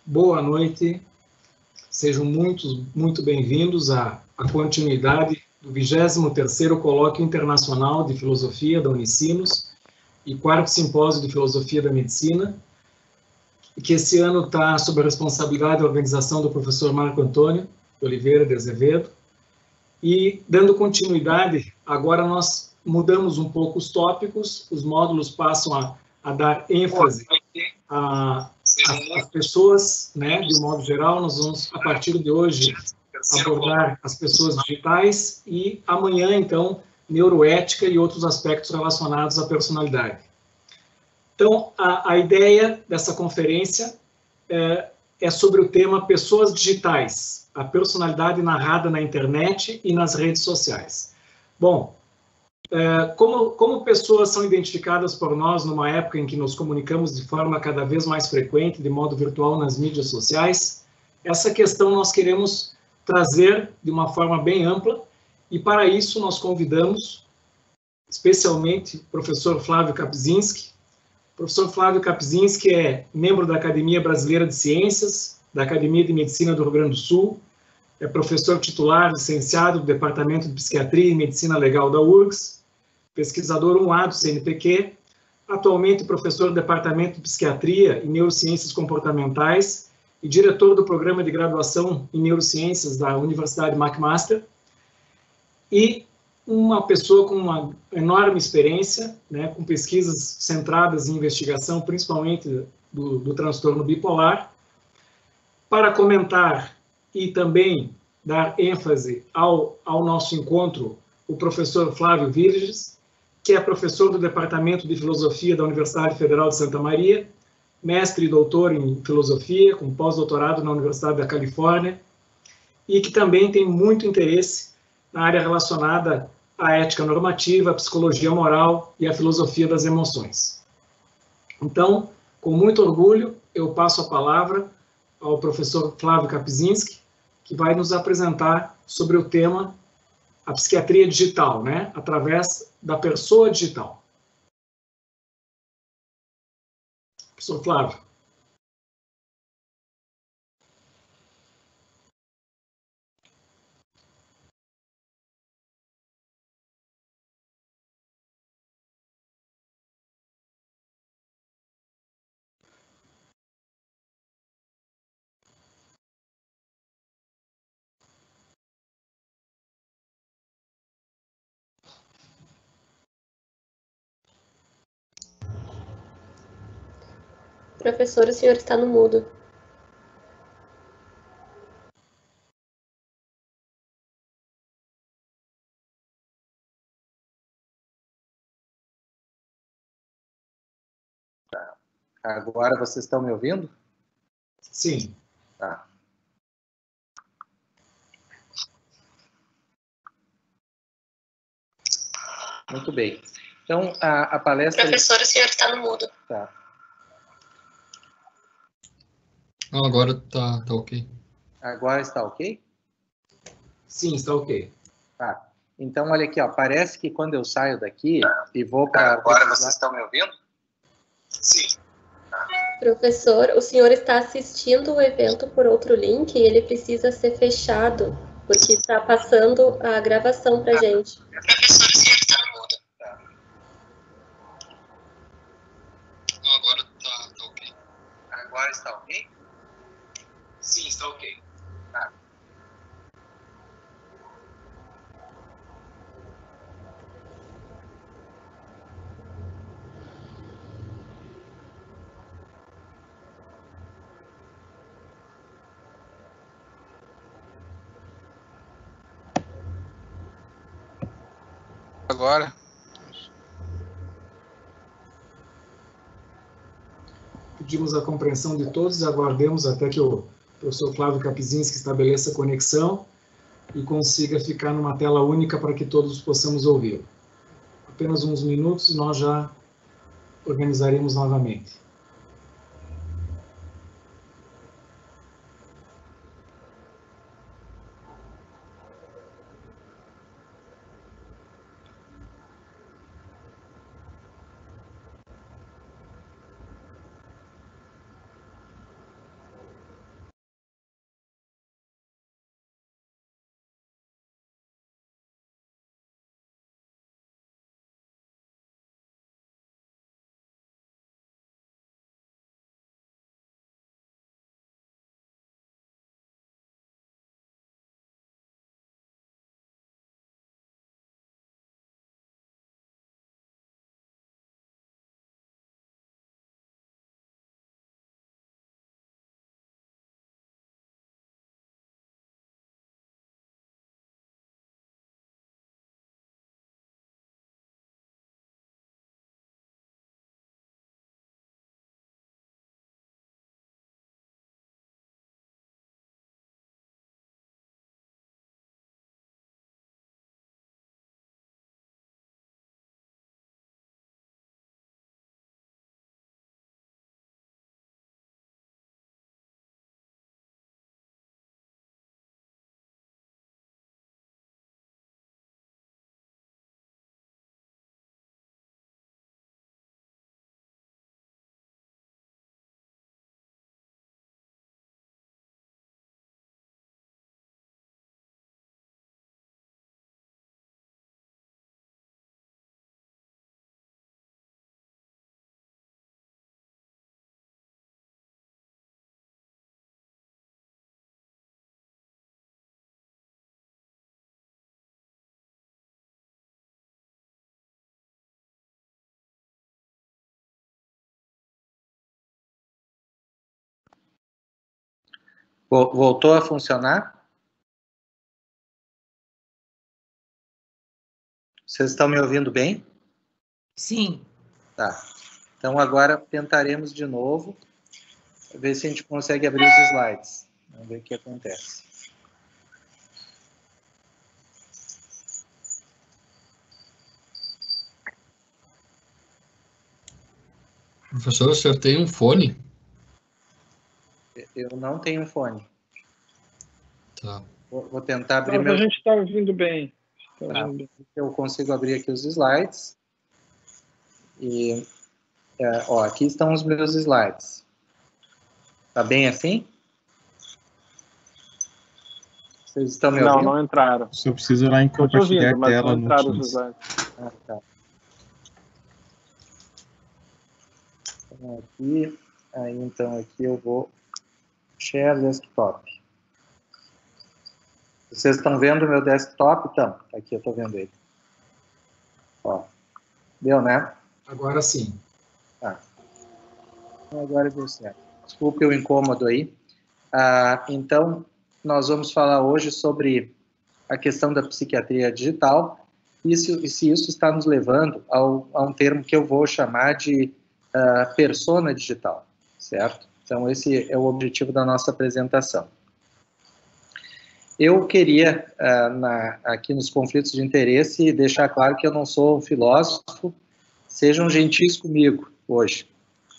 Boa noite, sejam muito bem-vindos à continuidade do 23º Colóquio Internacional de Filosofia da Unicinos e 4º Simpósio de Filosofia da Medicina, que esse ano está sob a responsabilidade da organização do professor Marco Antônio Oliveira de Azevedo. E, dando continuidade, agora nós mudamos um pouco os tópicos, os módulos passam a dar ênfase às pessoas, né, de um modo geral. Nós vamos, a partir de hoje, abordar as pessoas digitais e amanhã, então, neuroética e outros aspectos relacionados à personalidade. Então, a ideia dessa conferência é sobre o tema Pessoas Digitais, a personalidade narrada na internet e nas redes sociais. Bom, como pessoas são identificadas por nós numa época em que nos comunicamos de forma cada vez mais frequente, de modo virtual, nas mídias sociais, essa questão nós queremos trazer de uma forma bem ampla, e para isso nós convidamos especialmente o professor Flávio Kapczynski. O professor Flávio Kapczynski é membro da Academia Brasileira de Ciências, da Academia de Medicina do Rio Grande do Sul, é professor titular, licenciado do Departamento de Psiquiatria e Medicina Legal da URGS, pesquisador 1A do CNPq, atualmente professor do Departamento de Psiquiatria e Neurociências Comportamentais e diretor do Programa de Graduação em Neurociências da Universidade McMaster, e uma pessoa com uma enorme experiência, né, com pesquisas centradas em investigação, principalmente do transtorno bipolar, para comentar e também dar ênfase ao nosso encontro, o professor Flávio Virges, que é professor do Departamento de Filosofia da Universidade Federal de Santa Maria, mestre e doutor em filosofia, com pós-doutorado na Universidade da Califórnia, e que também tem muito interesse na área relacionada à ética normativa, à psicologia moral e à filosofia das emoções. Então, com muito orgulho, eu passo a palavra ao professor Flávio Kapczynski, que vai nos apresentar sobre o tema a psiquiatria digital, né, através da pessoa digital. Professor Flávio. Professor, o senhor está no mudo. Agora vocês estão me ouvindo? Sim. Tá. Muito bem. Então, a palestra... Professor, o senhor está no mudo. Tá. Agora tá ok. Agora está ok? Sim, está ok. Tá. Então, olha aqui, ó, parece que quando eu saio daqui e vou para... Agora vocês estão me ouvindo? Sim. Professor, o senhor está assistindo o evento por outro link e ele precisa ser fechado, porque está passando a gravação para a gente. Professor, o senhor está no mudo. Agora tá ok. Agora está ok? Sim, está ok. Tá. Agora. Pedimos a compreensão de todos e aguardemos até que o professor Flávio Kapczynski estabeleça a conexão e consiga ficar numa tela única para que todos possamos ouvir. Apenas uns minutos e nós já organizaremos novamente. Voltou a funcionar? Vocês estão me ouvindo bem? Sim. Tá. Então, agora tentaremos de novo, ver se a gente consegue abrir os slides. Vamos ver o que acontece. Professor, o senhor tem um fone? Eu não tenho fone. Tá. Vou tentar abrir Mas meu... a gente está ouvindo bem. Tá. Eu consigo abrir aqui os slides. E, ó, aqui estão os meus slides. Tá bem assim? Vocês estão me ouvindo? Não entraram. Só preciso ir lá em Estou te compartilhar ouvindo, mas tela não no entraram os Teams. slides. Ah, tá. Então, aqui, aí então aqui eu vou share desktop. Vocês estão vendo o meu desktop? Então, aqui eu estou vendo ele. Ó, deu, né? Agora sim. Tá. Agora deu certo. Desculpe o incômodo aí. Então, nós vamos falar hoje sobre a questão da psiquiatria digital e se isso está nos levando a um termo que eu vou chamar de persona digital, certo? Então, esse é o objetivo da nossa apresentação. Eu queria, aqui nos conflitos de interesse, deixar claro que eu não sou um filósofo, sejam gentis comigo hoje.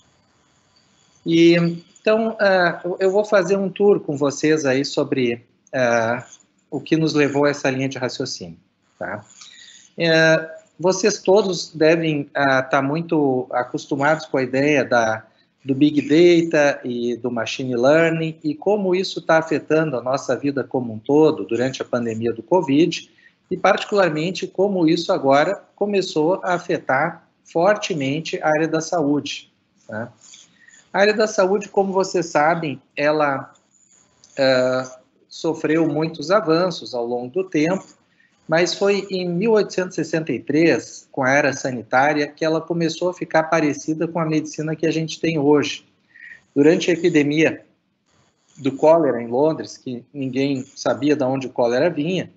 E, então, eu vou fazer um tour com vocês aí sobre o que nos levou a essa linha de raciocínio, tá? Vocês todos devem estar muito acostumados com a ideia do Big Data e do Machine Learning e como isso está afetando a nossa vida como um todo durante a pandemia do Covid e, particularmente, como isso agora começou a afetar fortemente a área da saúde, tá? A área da saúde, como vocês sabem, ela sofreu muitos avanços ao longo do tempo, mas foi em 1863, com a era sanitária, que ela começou a ficar parecida com a medicina que a gente tem hoje. Durante a epidemia do cólera em Londres, que ninguém sabia de onde o cólera vinha,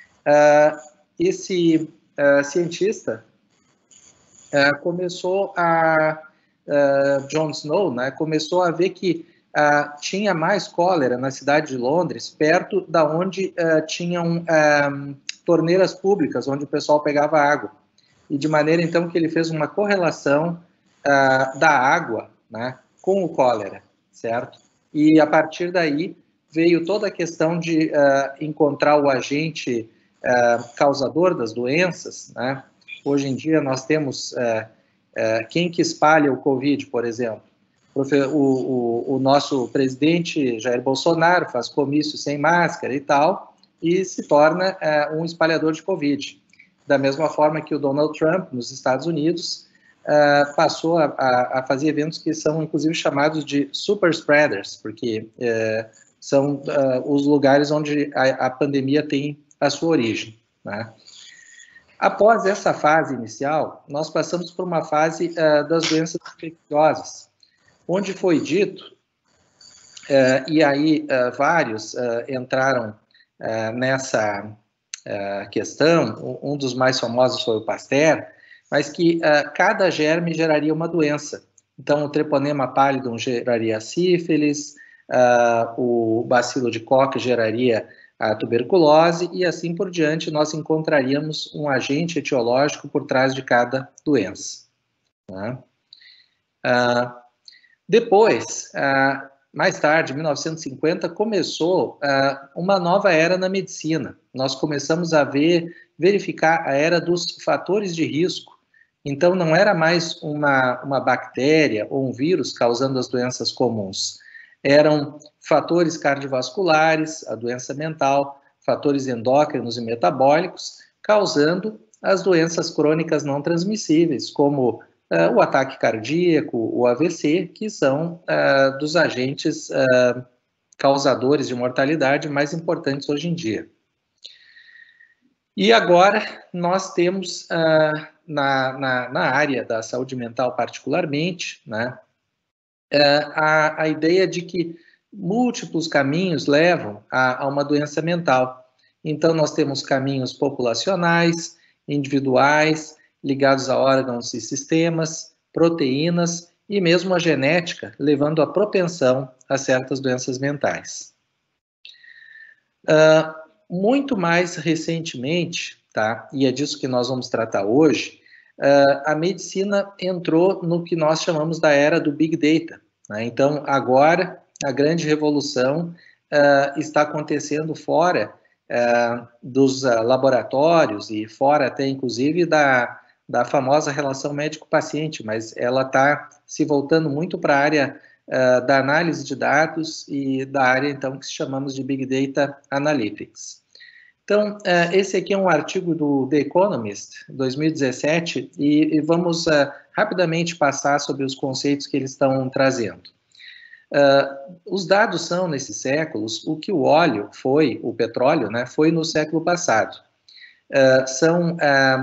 esse cientista começou John Snow, né, começou a ver que tinha mais cólera na cidade de Londres, perto da onde tinham torneiras públicas, onde o pessoal pegava água. E de maneira, então, que ele fez uma correlação da água, né, com o cólera, certo? E, a partir daí, veio toda a questão de encontrar o agente causador das doenças, né? Hoje em dia, nós temos quem que espalha o Covid, por exemplo. O nosso presidente Jair Bolsonaro faz comício sem máscara e tal, e se torna um espalhador de Covid. Da mesma forma que o Donald Trump, nos Estados Unidos, passou a fazer eventos que são, inclusive, chamados de super spreaders, porque são os lugares onde a pandemia tem a sua origem, né? Após essa fase inicial, nós passamos por uma fase das doenças infecciosas, onde foi dito, e aí vários entraram nessa questão, um dos mais famosos foi o Pasteur, mas que cada germe geraria uma doença. Então, o treponema pallidum geraria sífilis, o bacilo de Koch geraria a tuberculose, e assim por diante, nós encontraríamos um agente etiológico por trás de cada doença, né? Depois, mais tarde, em 1950, começou uma nova era na medicina. Nós começamos a verificar a era dos fatores de risco. Então, não era mais uma bactéria ou um vírus causando as doenças comuns. Eram fatores cardiovasculares, a doença mental, fatores endócrinos e metabólicos, causando as doenças crônicas não transmissíveis, como o ataque cardíaco, o AVC, que são dos agentes causadores de mortalidade mais importantes hoje em dia. E agora nós temos, na área da saúde mental particularmente, né, a ideia de que múltiplos caminhos levam a uma doença mental. Então, nós temos caminhos populacionais, individuais, ligados a órgãos e sistemas, proteínas e mesmo a genética, levando à propensão a certas doenças mentais. Muito mais recentemente, tá? E é disso que nós vamos tratar hoje, a medicina entrou no que nós chamamos da era do Big Data, né? Então, agora, a grande revolução está acontecendo fora dos laboratórios e fora até, inclusive, da famosa relação médico-paciente, mas ela está se voltando muito para a área da análise de dados e da área, então, que chamamos de Big Data Analytics. Então, esse aqui é um artigo do The Economist, 2017, e vamos rapidamente passar sobre os conceitos que eles estão trazendo. Os dados são, nesses séculos, o que o óleo foi, o petróleo, né, foi no século passado. São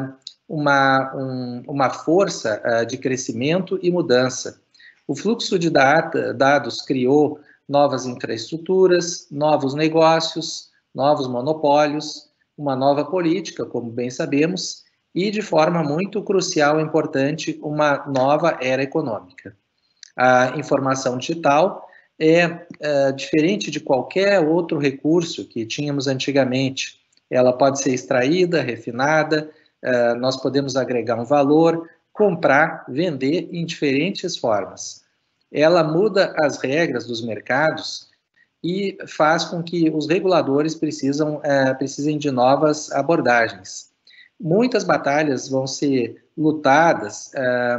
uma força de crescimento e mudança. O fluxo de dados criou novas infraestruturas, novos negócios, novos monopólios, uma nova política, como bem sabemos, e, de forma muito crucial e importante, uma nova era econômica. A informação digital é diferente de qualquer outro recurso que tínhamos antigamente. Ela pode ser extraída, refinada, nós podemos agregar um valor, comprar, vender em diferentes formas. Ela muda as regras dos mercados e faz com que os reguladores precisem de novas abordagens. Muitas batalhas vão ser lutadas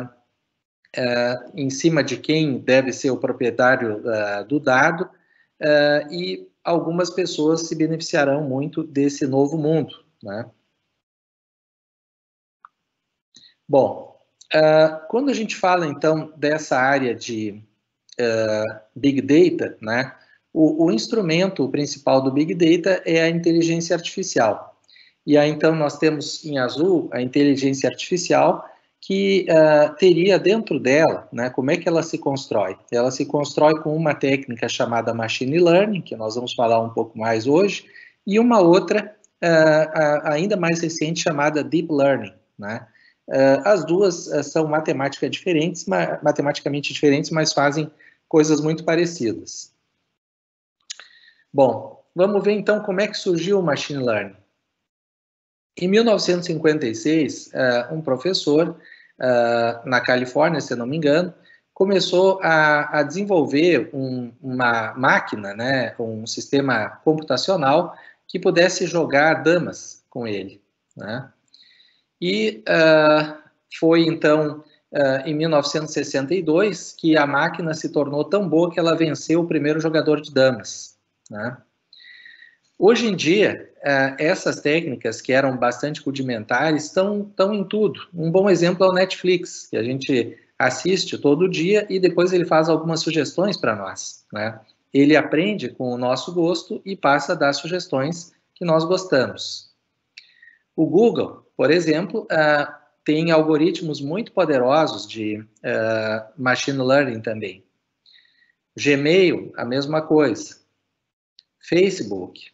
em cima de quem deve ser o proprietário do dado, e algumas pessoas se beneficiarão muito desse novo mundo, né? Bom, quando a gente fala, então, dessa área de Big Data, né, o instrumento principal do Big Data é a inteligência artificial. E aí, então, nós temos em azul a inteligência artificial, que teria dentro dela, né, como é que ela se constrói? Ela se constrói com uma técnica chamada Machine Learning, que nós vamos falar um pouco mais hoje, e uma outra, ainda mais recente, chamada Deep Learning, né? As duas são matematicamente diferentes, mas fazem coisas muito parecidas. Bom, vamos ver então como é que surgiu o Machine Learning. Em 1956, um professor na Califórnia, se eu não me engano, começou a desenvolver uma máquina, né, um sistema computacional que pudesse jogar damas com ele, né? E foi então em 1962 que a máquina se tornou tão boa que ela venceu o primeiro jogador de damas, né? Hoje em dia, essas técnicas que eram bastante rudimentares estão em tudo. Um bom exemplo é o Netflix, que a gente assiste todo dia e depois ele faz algumas sugestões para nós, né? Ele aprende com o nosso gosto e passa a dar sugestões que nós gostamos. O Google, por exemplo, tem algoritmos muito poderosos de Machine Learning também. Gmail, a mesma coisa. Facebook.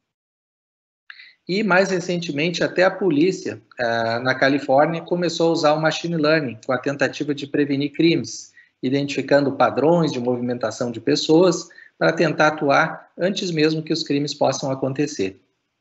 E, mais recentemente, até a polícia, na Califórnia, começou a usar o Machine Learning com a tentativa de prevenir crimes, identificando padrões de movimentação de pessoas para tentar atuar antes mesmo que os crimes possam acontecer.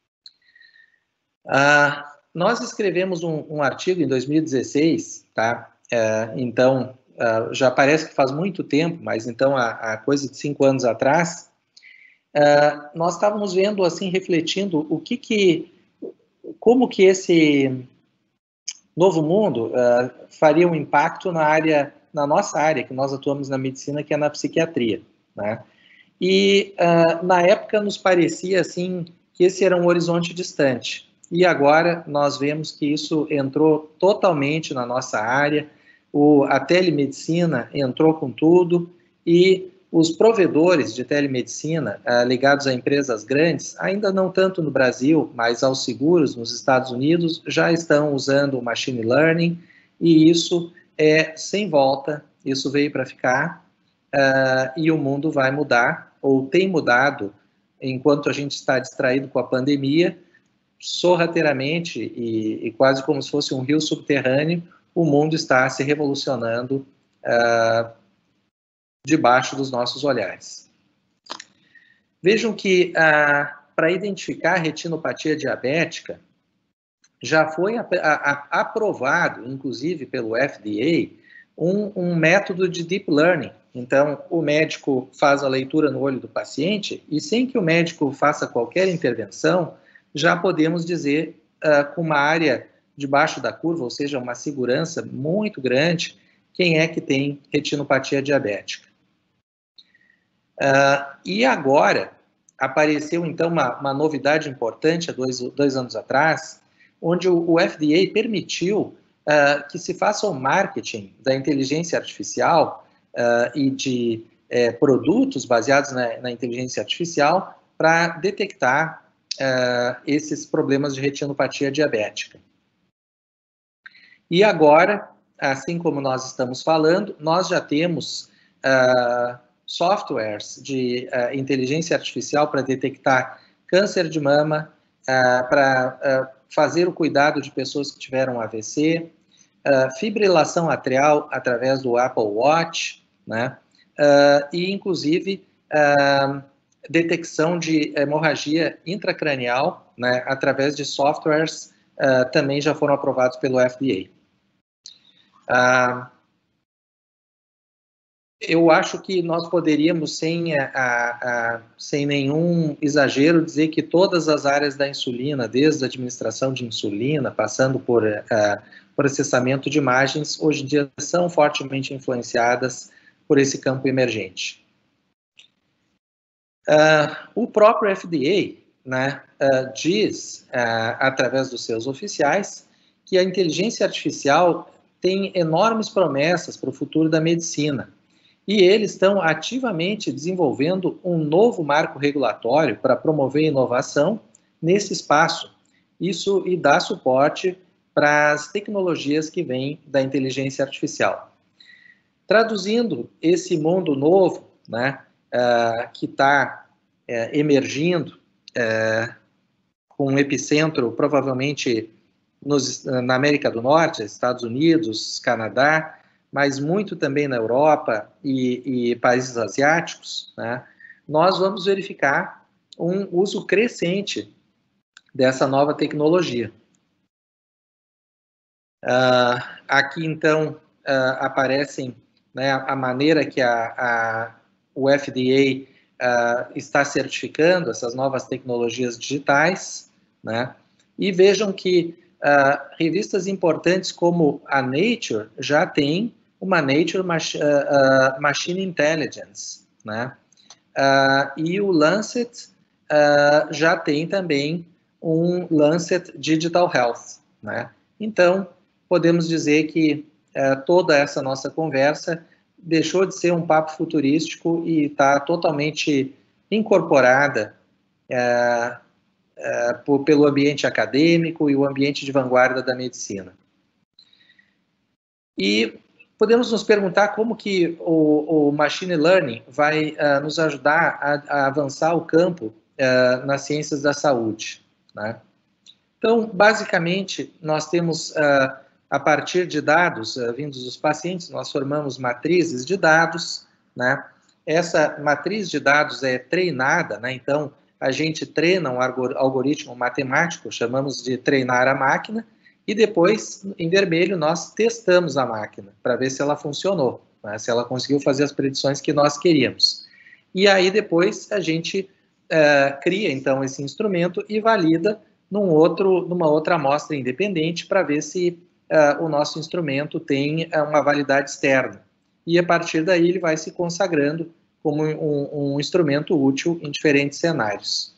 Nós escrevemos um artigo em 2016, tá? Então, já parece que faz muito tempo, mas então, há coisa de 5 anos atrás, nós estávamos vendo, assim, refletindo como que esse novo mundo faria um impacto na nossa área, que nós atuamos na medicina, que é na psiquiatria, né? E na época nos parecia, assim, que esse era um horizonte distante. E agora nós vemos que isso entrou totalmente na nossa área, a telemedicina entrou com tudo, e os provedores de telemedicina ligados a empresas grandes, ainda não tanto no Brasil, mas aos seguros nos Estados Unidos, já estão usando o Machine Learning, e isso é sem volta, isso veio para ficar, e o mundo vai mudar, ou tem mudado enquanto a gente está distraído com a pandemia, sorrateiramente e quase como se fosse um rio subterrâneo, o mundo está se revolucionando debaixo dos nossos olhares. Vejam que para identificar a retinopatia diabética, já foi aprovado, inclusive pelo FDA, um método de deep learning. Então, o médico faz a leitura no olho do paciente e, sem que o médico faça qualquer intervenção, já podemos dizer, com uma área debaixo da curva, ou seja, uma segurança muito grande, quem é que tem retinopatia diabética. E agora, apareceu então uma novidade importante há dois anos atrás, onde o FDA permitiu que se faça o marketing da inteligência artificial e de produtos baseados na inteligência artificial para detectar esses problemas de retinopatia diabética. E agora, assim como nós estamos falando, nós já temos softwares de inteligência artificial para detectar câncer de mama, para fazer o cuidado de pessoas que tiveram AVC, fibrilação atrial através do Apple Watch, né? E inclusive detecção de hemorragia intracranial, né, através de softwares também já foram aprovados pelo FDA. Eu acho que nós poderíamos, sem nenhum exagero, dizer que todas as áreas da insulina, desde a administração de insulina, passando por processamento de imagens, hoje em dia são fortemente influenciadas por esse campo emergente. O próprio FDA, né, diz, através dos seus oficiais, que a inteligência artificial tem enormes promessas para o futuro da medicina. E eles estão ativamente desenvolvendo um novo marco regulatório para promover inovação nesse espaço. Isso e dá suporte para as tecnologias que vêm da inteligência artificial. Traduzindo esse mundo novo, né, que está emergindo, com um epicentro provavelmente na América do Norte, Estados Unidos, Canadá, mas muito também na Europa e países asiáticos, né, nós vamos verificar um uso crescente dessa nova tecnologia. Aqui, então, aparecem, né, a maneira que o FDA está certificando essas novas tecnologias digitais, né, e vejam que revistas importantes como a Nature já tem uma Nature Machine Intelligence, né? E o Lancet já tem também um Lancet Digital Health, né? Então, podemos dizer que toda essa nossa conversa deixou de ser um papo futurístico e está totalmente incorporada pelo ambiente acadêmico e o ambiente de vanguarda da medicina. E podemos nos perguntar como que o Machine Learning vai nos ajudar a avançar o campo nas ciências da saúde, né? Então, basicamente, nós temos, a partir de dados vindos dos pacientes, nós formamos matrizes de dados, né? Essa matriz de dados é treinada, né? Então, a gente treina um algoritmo matemático, chamamos de treinar a máquina, e depois, em vermelho, nós testamos a máquina para ver se ela funcionou, né? Se ela conseguiu fazer as predições que nós queríamos. E aí, depois, a gente cria, então, esse instrumento e valida numa outra amostra independente para ver se o nosso instrumento tem uma validade externa. E, a partir daí, ele vai se consagrando como um instrumento útil em diferentes cenários.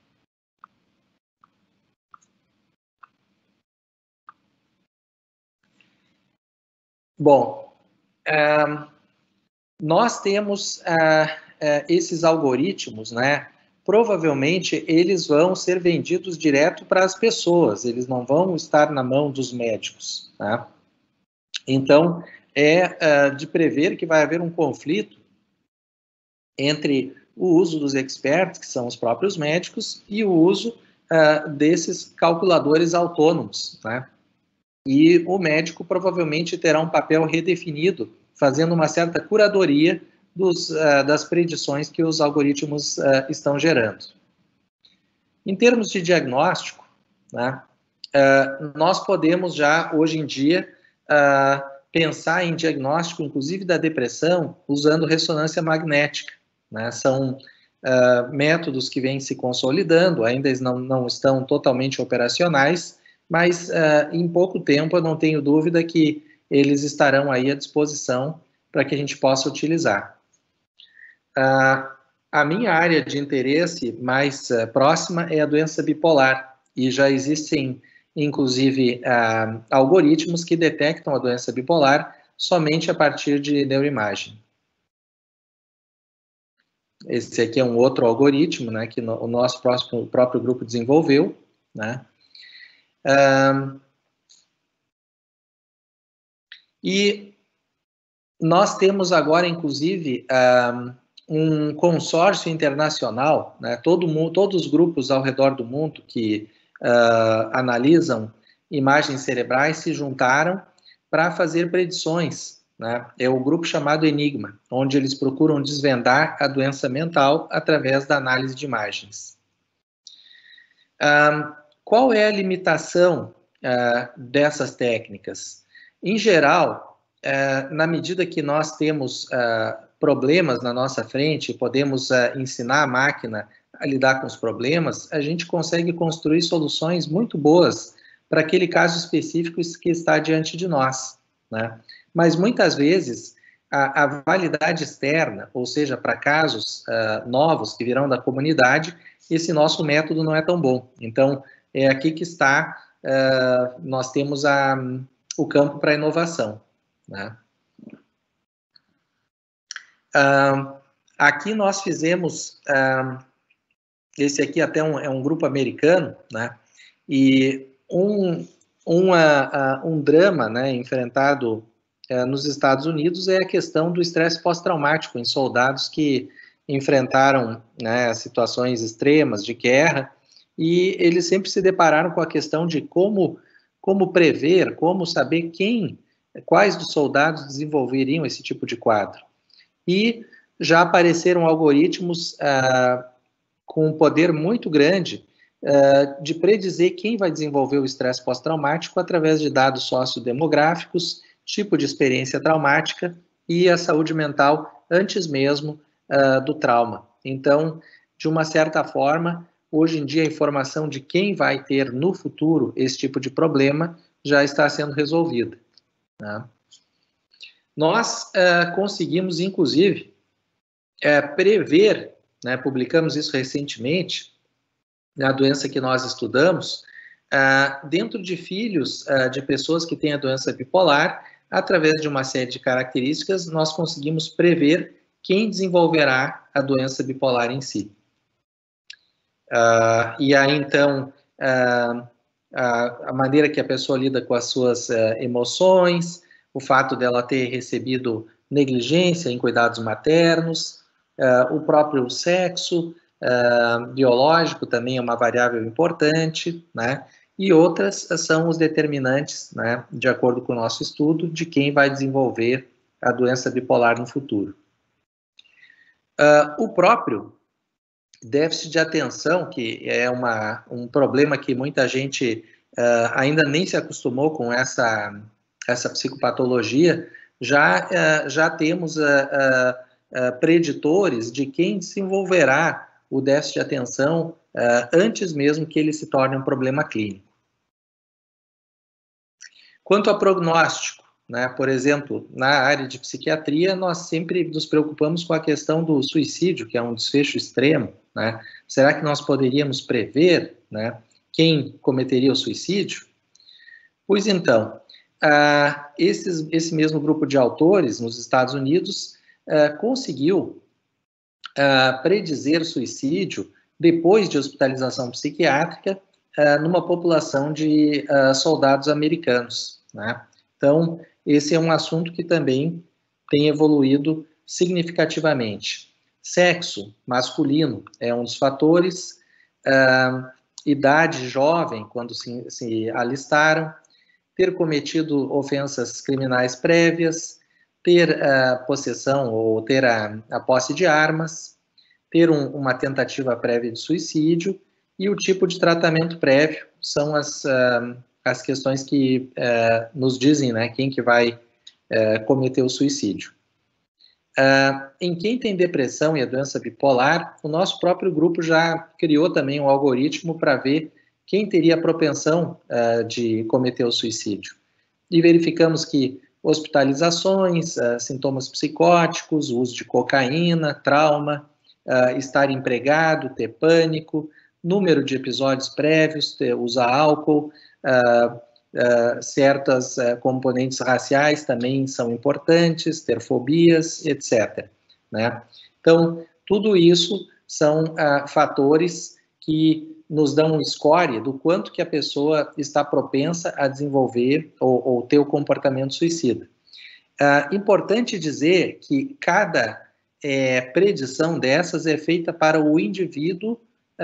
Bom, nós temos esses algoritmos, né? Provavelmente eles vão ser vendidos direto para as pessoas, eles não vão estar na mão dos médicos, tá? Então, de prever que vai haver um conflito entre o uso dos experts, que são os próprios médicos, e o uso desses calculadores autônomos, né? E o médico provavelmente terá um papel redefinido, fazendo uma certa curadoria das predições que os algoritmos estão gerando. Em termos de diagnóstico, né, nós podemos já, hoje em dia, pensar em diagnóstico, inclusive da depressão, usando ressonância magnética, né? São métodos que vêm se consolidando, ainda não estão totalmente operacionais, mas em pouco tempo eu não tenho dúvida que eles estarão aí à disposição para que a gente possa utilizar. A minha área de interesse mais próxima é a doença bipolar, e já existem, inclusive, algoritmos que detectam a doença bipolar somente a partir de neuroimagem. Esse aqui é um outro algoritmo, né, que o nosso próprio grupo desenvolveu, né? E nós temos agora, inclusive, um consórcio internacional, né, todos os grupos ao redor do mundo que analisam imagens cerebrais se juntaram para fazer predições, né? É o grupo chamado Enigma, onde eles procuram desvendar a doença mental através da análise de imagens. Qual é a limitação dessas técnicas? Em geral, na medida que nós temos problemas na nossa frente e podemos ensinar a máquina a lidar com os problemas, a gente consegue construir soluções muito boas para aquele caso específico que está diante de nós, né? Mas muitas vezes a validade externa, ou seja, para casos novos que virão da comunidade, esse nosso método não é tão bom. Então, é aqui que está, nós temos o campo para a inovação, né? Aqui nós fizemos, esse aqui até é um grupo americano, né? E um drama, né, enfrentado nos Estados Unidos é a questão do estresse pós-traumático em soldados que enfrentaram, né, situações extremas de guerra, e eles sempre se depararam com a questão de como prever, como saber quais dos soldados desenvolveriam esse tipo de quadro. E já apareceram algoritmos com um poder muito grande de predizer quem vai desenvolver o estresse pós-traumático através de dados sociodemográficos, tipo de experiência traumática e a saúde mental antes mesmo do trauma. Então, de uma certa forma, hoje em dia a informação de quem vai ter no futuro esse tipo de problema já está sendo resolvida, né? Nós conseguimos, inclusive, prever, né, publicamos isso recentemente, na doença que nós estudamos, dentro de filhos de pessoas que têm a doença bipolar, através de uma série de características, nós conseguimos prever quem desenvolverá a doença bipolar em si. E aí, então, a maneira que a pessoa lida com as suas emoções, o fato dela ter recebido negligência em cuidados maternos, o próprio sexo biológico também é uma variável importante, né? E outras são os determinantes, né, de acordo com o nosso estudo, de quem vai desenvolver a doença bipolar no futuro. O próprio déficit de atenção, que é um problema que muita gente ainda nem se acostumou com essa psicopatologia, já temos preditores de quem desenvolverá o déficit de atenção antes mesmo que ele se torne um problema clínico. Quanto ao prognóstico, né, por exemplo, na área de psiquiatria, nós sempre nos preocupamos com a questão do suicídio, que é um desfecho extremo, né? Será que nós poderíamos prever, né, quem cometeria o suicídio? Pois então, esse mesmo grupo de autores nos Estados Unidos conseguiu predizer o suicídio depois de hospitalização psiquiátrica numa população de soldados americanos, né? Então, esse é um assunto que também tem evoluído significativamente. Sexo masculino é um dos fatores, idade jovem, quando se alistaram, ter cometido ofensas criminais prévias, ter possessão ou ter a posse de armas, ter uma tentativa prévia de suicídio e o tipo de tratamento prévio são as questões que nos dizem, né, quem que vai cometer o suicídio. Em quem tem depressão e a doença bipolar, o nosso próprio grupo já criou também um algoritmo para ver quem teria a propensão de cometer o suicídio. E verificamos que hospitalizações, sintomas psicóticos, uso de cocaína, trauma, estar empregado, ter pânico, número de episódios prévios, usar álcool, certas componentes raciais também são importantes, ter fobias, etc. Né? Então, tudo isso são fatores que nos dão um score do quanto que a pessoa está propensa a desenvolver ou ter o comportamento suicida. Importante dizer que cada predição dessas é feita para o indivíduo,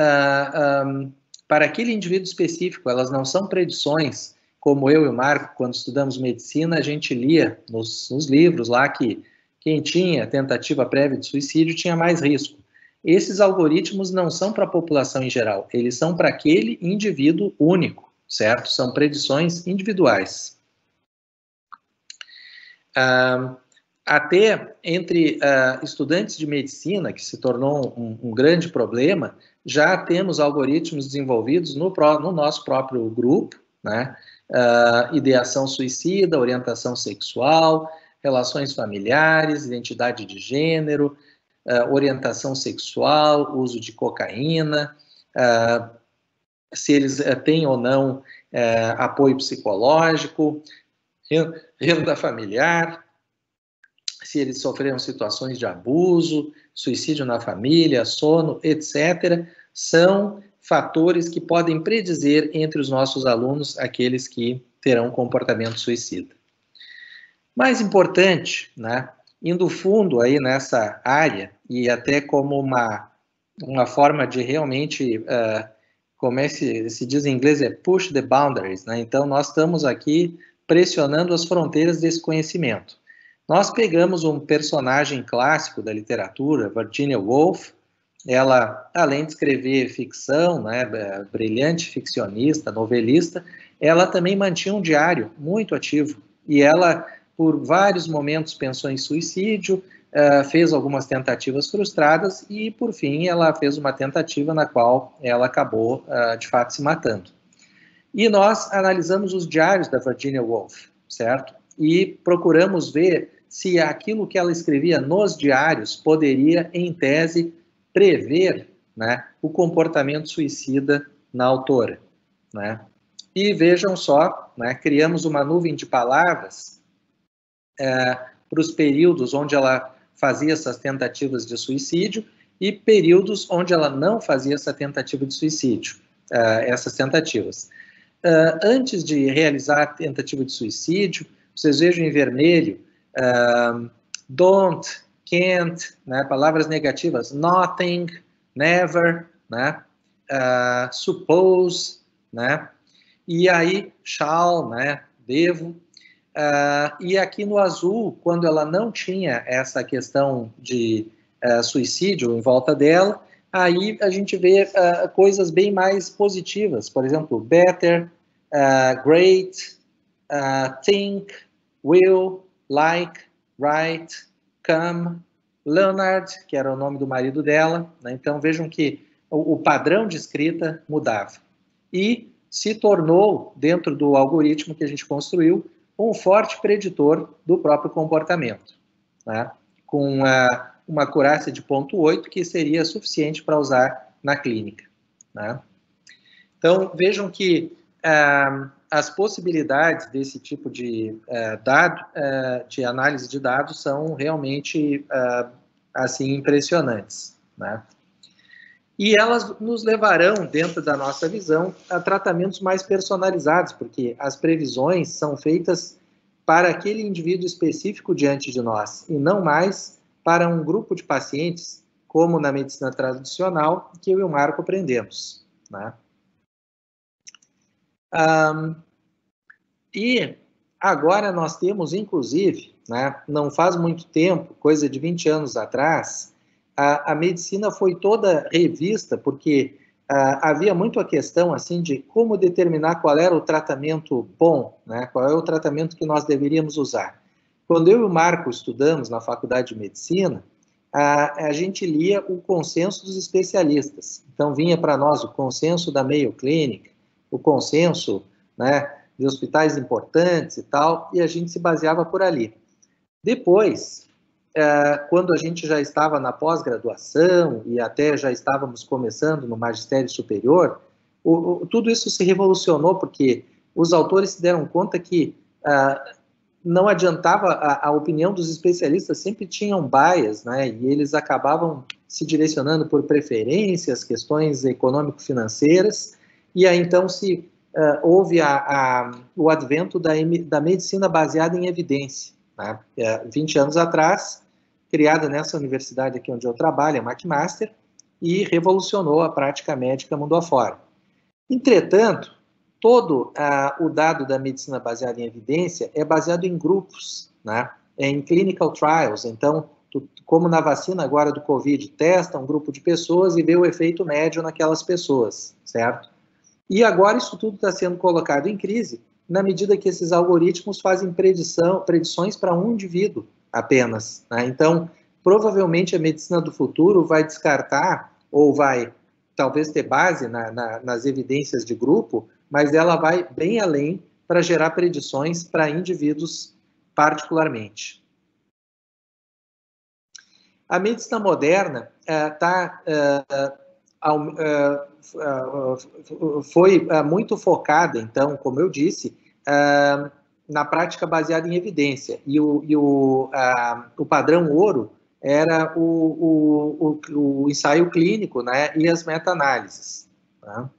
para aquele indivíduo específico, elas não são predições, como eu e o Marco, quando estudamos medicina, a gente lia nos livros lá que quem tinha tentativa prévia de suicídio tinha mais risco. Esses algoritmos não são para a população em geral, eles são para aquele indivíduo único, certo? São predições individuais. Até entre estudantes de medicina, que se tornou um grande problema, já temos algoritmos desenvolvidos no nosso próprio grupo, né? Ideação suicida, orientação sexual, relações familiares, identidade de gênero, orientação sexual, uso de cocaína, se eles têm ou não apoio psicológico, renda familiar, se eles sofreram situações de abuso, suicídio na família, sono, etc., são fatores que podem predizer entre os nossos alunos aqueles que terão comportamento suicida. Mais importante, né, indo fundo aí nessa área, e até como uma forma de realmente, como se diz em inglês, push the boundaries, né? Então, nós estamos aqui pressionando as fronteiras desse conhecimento. Nós pegamos um personagem clássico da literatura, Virginia Woolf. Ela, além de escrever ficção, né, brilhante ficcionista, novelista, ela também mantinha um diário muito ativo. E ela, por vários momentos, pensou em suicídio, fez algumas tentativas frustradas e, por fim, ela fez uma tentativa na qual ela acabou, de fato, se matando. E nós analisamos os diários da Virginia Woolf, certo? E procuramos ver se aquilo que ela escrevia nos diários poderia, em tese, prever, né, o comportamento suicida na autora, né? E vejam só, né, criamos uma nuvem de palavras para os períodos onde ela fazia essas tentativas de suicídio e períodos onde ela não fazia essa tentativa de suicídio, essas tentativas. Antes de realizar a tentativa de suicídio, vocês vejam em vermelho, don't, can't, né, palavras negativas, nothing, never, né, suppose, né, e aí shall, né, devo, e aqui no azul, quando ela não tinha essa questão de suicídio em volta dela, aí a gente vê coisas bem mais positivas, por exemplo, better, great, think, will, like, right, come, Leonard, que era o nome do marido dela, né? Então vejam que o padrão de escrita mudava. E se tornou, dentro do algoritmo que a gente construiu, um forte preditor do próprio comportamento, né? Com uma acurácia de 0,8, que seria suficiente para usar na clínica, né? Então vejam que as possibilidades desse tipo de dado, de análise de dados, são realmente assim impressionantes, né? E elas nos levarão, dentro da nossa visão, a tratamentos mais personalizados, porque as previsões são feitas para aquele indivíduo específico diante de nós, e não mais para um grupo de pacientes como na medicina tradicional, que eu e o Marco aprendemos, né? E agora nós temos, inclusive, né, não faz muito tempo, coisa de 20 anos atrás, a medicina foi toda revista, porque havia muito a questão assim, de como determinar qual era o tratamento bom, né, qual é o tratamento que nós deveríamos usar. Quando eu e o Marco estudamos na Faculdade de Medicina, a gente lia o consenso dos especialistas. Então, vinha para nós o consenso da Mayo Clinic, o consenso, né, de hospitais importantes e tal, e a gente se baseava por ali. Depois, quando a gente já estava na pós-graduação e até já estávamos começando no magistério superior, tudo isso se revolucionou, porque os autores se deram conta que não adiantava, a opinião dos especialistas sempre tinham bias, né, e eles acabavam se direcionando por preferências, questões econômico-financeiras, e aí então houve o advento da medicina baseada em evidência, né? 20 anos atrás, criada nessa universidade aqui onde eu trabalho, a McMaster, e revolucionou a prática médica mundo afora. Entretanto, todo o dado da medicina baseada em evidência é baseado em grupos, né? Em clinical trials. Então, como na vacina agora do Covid, testa um grupo de pessoas e vê o efeito médio naquelas pessoas, certo? E agora isso tudo está sendo colocado em crise, na medida que esses algoritmos fazem predições para um indivíduo apenas, né? Então, provavelmente a medicina do futuro vai descartar, ou vai talvez ter base nas evidências de grupo, mas ela vai bem além para gerar predições para indivíduos particularmente. A medicina moderna foi muito focada, então, como eu disse, na prática baseada em evidência. E o padrão ouro era o ensaio clínico, né, e as meta-análises. Tá?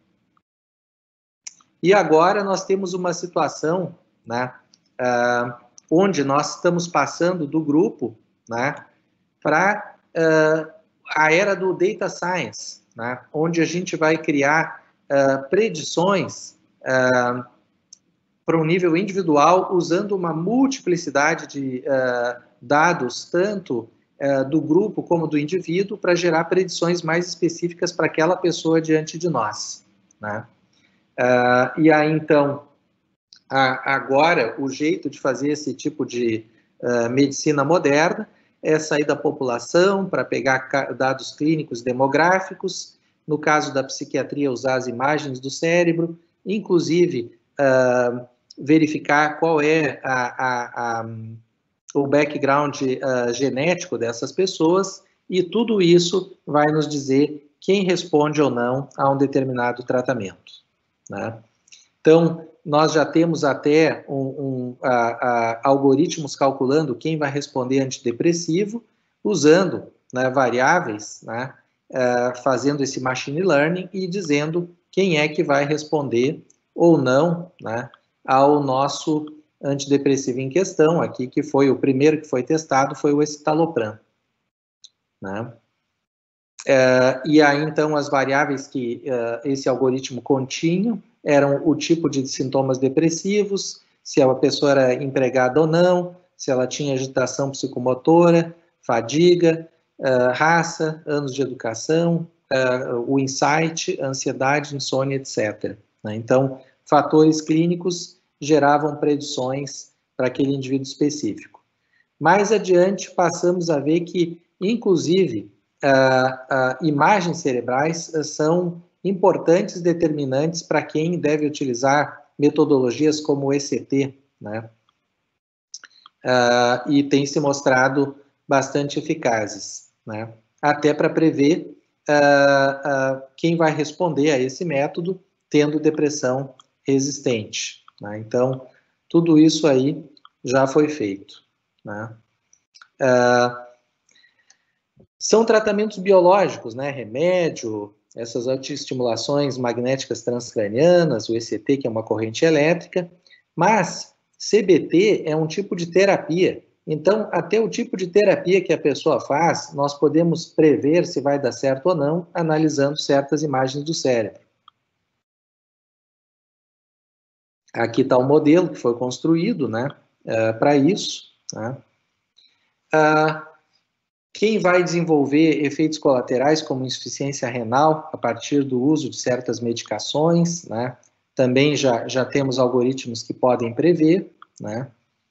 E agora nós temos uma situação, né, onde nós estamos passando do grupo, né, para a era do data science, né, onde a gente vai criar predições para um nível individual, usando uma multiplicidade de dados, tanto do grupo como do indivíduo, para gerar predições mais específicas para aquela pessoa diante de nós, né? E aí, então, agora, o jeito de fazer esse tipo de medicina moderna é sair da população para pegar dados clínicos demográficos, no caso da psiquiatria, usar as imagens do cérebro, inclusive verificar qual é o background genético dessas pessoas, e tudo isso vai nos dizer quem responde ou não a um determinado tratamento, né? Então, nós já temos até algoritmos calculando quem vai responder antidepressivo, usando, né, variáveis, né, fazendo esse machine learning e dizendo quem é que vai responder ou não, né, ao nosso antidepressivo em questão, aqui, que foi o primeiro que foi testado, foi o escitalopram, né? E aí, então, as variáveis que esse algoritmo continha eram o tipo de sintomas depressivos, se a pessoa era empregada ou não, se ela tinha agitação psicomotora, fadiga, raça, anos de educação, o insight, ansiedade, insônia, etc. Né? Então, fatores clínicos geravam predições para aquele indivíduo específico. Mais adiante, passamos a ver que, inclusive, imagens cerebrais são importantes determinantes para quem deve utilizar metodologias como o ECT, né? E tem se mostrado bastante eficazes, né? Até para prever quem vai responder a esse método tendo depressão resistente, né? Então, tudo isso aí já foi feito, né? São tratamentos biológicos, né? Remédio, essas autoestimulações magnéticas transcranianas, o ECT, que é uma corrente elétrica, mas CBT é um tipo de terapia, Então, até o tipo de terapia que a pessoa faz, nós podemos prever se vai dar certo ou não, analisando certas imagens do cérebro. Aqui está o modelo que foi construído, né, para isso, né. Quem vai desenvolver efeitos colaterais como insuficiência renal a partir do uso de certas medicações, né? Também já temos algoritmos que podem prever, né?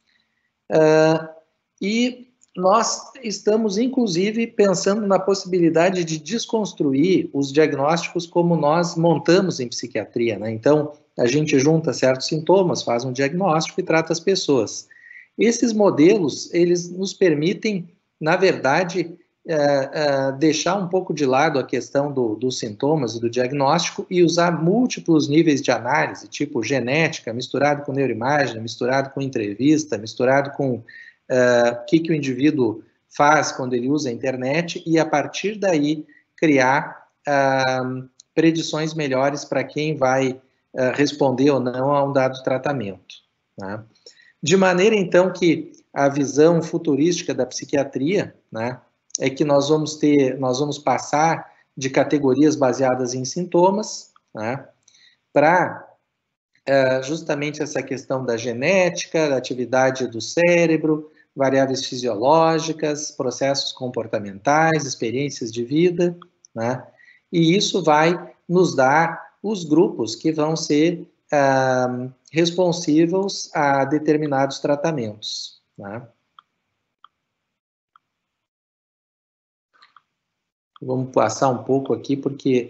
E nós estamos, inclusive, pensando na possibilidade de desconstruir os diagnósticos como nós montamos em psiquiatria, né? Então, a gente junta certos sintomas, faz um diagnóstico e trata as pessoas. Esses modelos, eles nos permitem, na verdade, deixar um pouco de lado a questão dos sintomas e do diagnóstico e usar múltiplos níveis de análise, tipo genética, misturado com neuroimagem, misturado com entrevista, misturado com o que o indivíduo faz quando ele usa a internet e, a partir daí, criar predições melhores para quem vai responder ou não a um dado tratamento, né? De maneira, então, que a visão futurística da psiquiatria, né, é que nós vamos passar de categorias baseadas em sintomas, né, para justamente essa questão da genética, da atividade do cérebro, variáveis fisiológicas, processos comportamentais, experiências de vida, né, e isso vai nos dar os grupos que vão ser responsivos a determinados tratamentos, né? Vamos passar um pouco aqui, porque,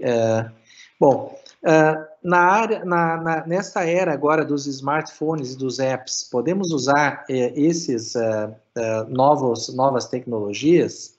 nessa era agora dos smartphones e dos apps, podemos usar esses novas tecnologias,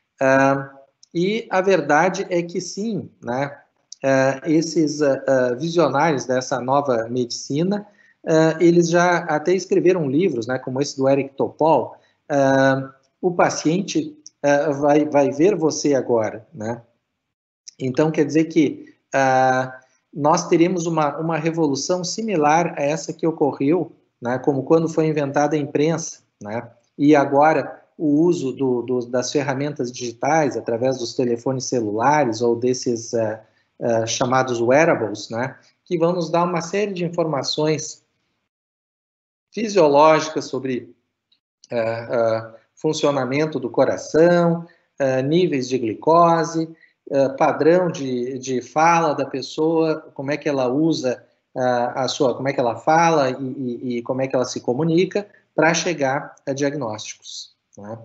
e a verdade é que sim, né? Esses visionários dessa nova medicina, eles já até escreveram livros, né, como esse do Eric Topol, o paciente vai ver você agora, né? Então, quer dizer que nós teremos uma revolução similar a essa que ocorreu, né, como quando foi inventada a imprensa, né? E agora o uso das ferramentas digitais, através dos telefones celulares ou desses chamados wearables, né, que vão nos dar uma série de informações fisiológicas sobre funcionamento do coração, níveis de glicose, padrão de fala da pessoa, como é que ela usa como é que ela fala e como é que ela se comunica para chegar a diagnósticos, né?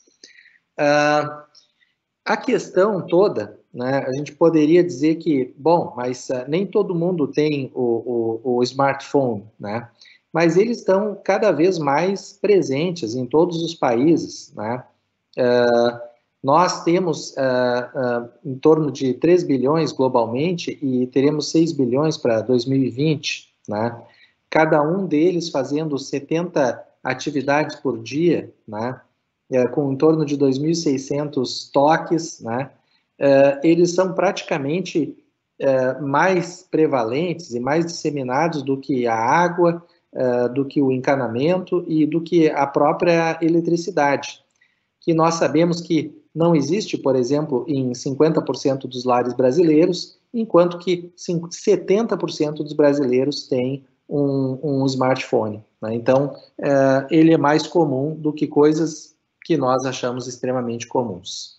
A questão toda, né, a gente poderia dizer que, bom, mas nem todo mundo tem o smartphone, né? Mas eles estão cada vez mais presentes em todos os países, né? Nós temos em torno de 3 bilhões globalmente e teremos 6 bilhões para 2020, né? Cada um deles fazendo 70 atividades por dia, né? Com em torno de 2.600 toques, né? Eles são praticamente mais prevalentes e mais disseminados do que a água, do que o encanamento e do que a própria eletricidade, que nós sabemos que não existe, por exemplo, em 50% dos lares brasileiros, enquanto que 70% dos brasileiros têm um smartphone, né? Então, ele é mais comum do que coisas que nós achamos extremamente comuns.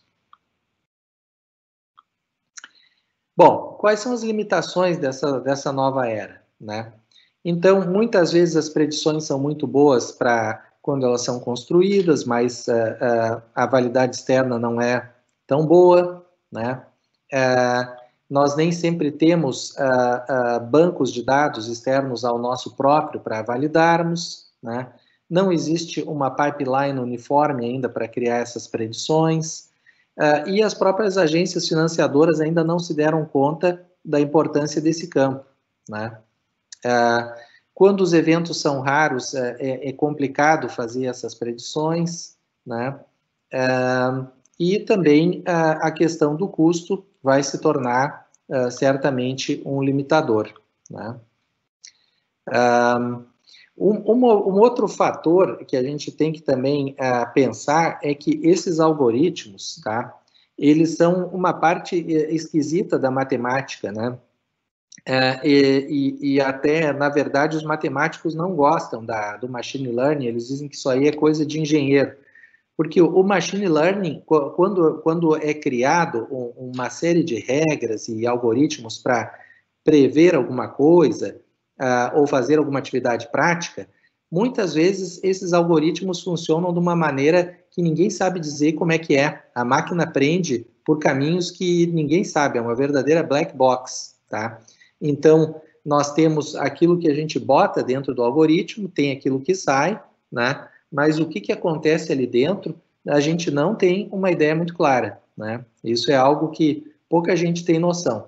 Bom, quais são as limitações dessa nova era, né? Então, muitas vezes as predições são muito boas para quando elas são construídas, mas a validade externa não é tão boa, né? Nós nem sempre temos bancos de dados externos ao nosso próprio para validarmos, né? Não existe uma pipeline uniforme ainda para criar essas predições, e as próprias agências financiadoras ainda não se deram conta da importância desse campo, né? Quando os eventos são raros, é complicado fazer essas predições, né? E também a questão do custo vai se tornar certamente um limitador, né? Um outro fator que a gente tem que também pensar é que esses algoritmos, tá, eles são uma parte esquisita da matemática, né? E até, na verdade, os matemáticos não gostam do machine learning, eles dizem que isso aí é coisa de engenheiro. Porque o machine learning, quando é criado uma série de regras e algoritmos para prever alguma coisa ou fazer alguma atividade prática, muitas vezes esses algoritmos funcionam de uma maneira que ninguém sabe dizer como é que é. A máquina aprende por caminhos que ninguém sabe, é uma verdadeira black box, tá? Então, nós temos aquilo que a gente bota dentro do algoritmo, tem aquilo que sai, né? Mas o que acontece ali dentro, a gente não tem uma ideia muito clara, né? Isso é algo que pouca gente tem noção.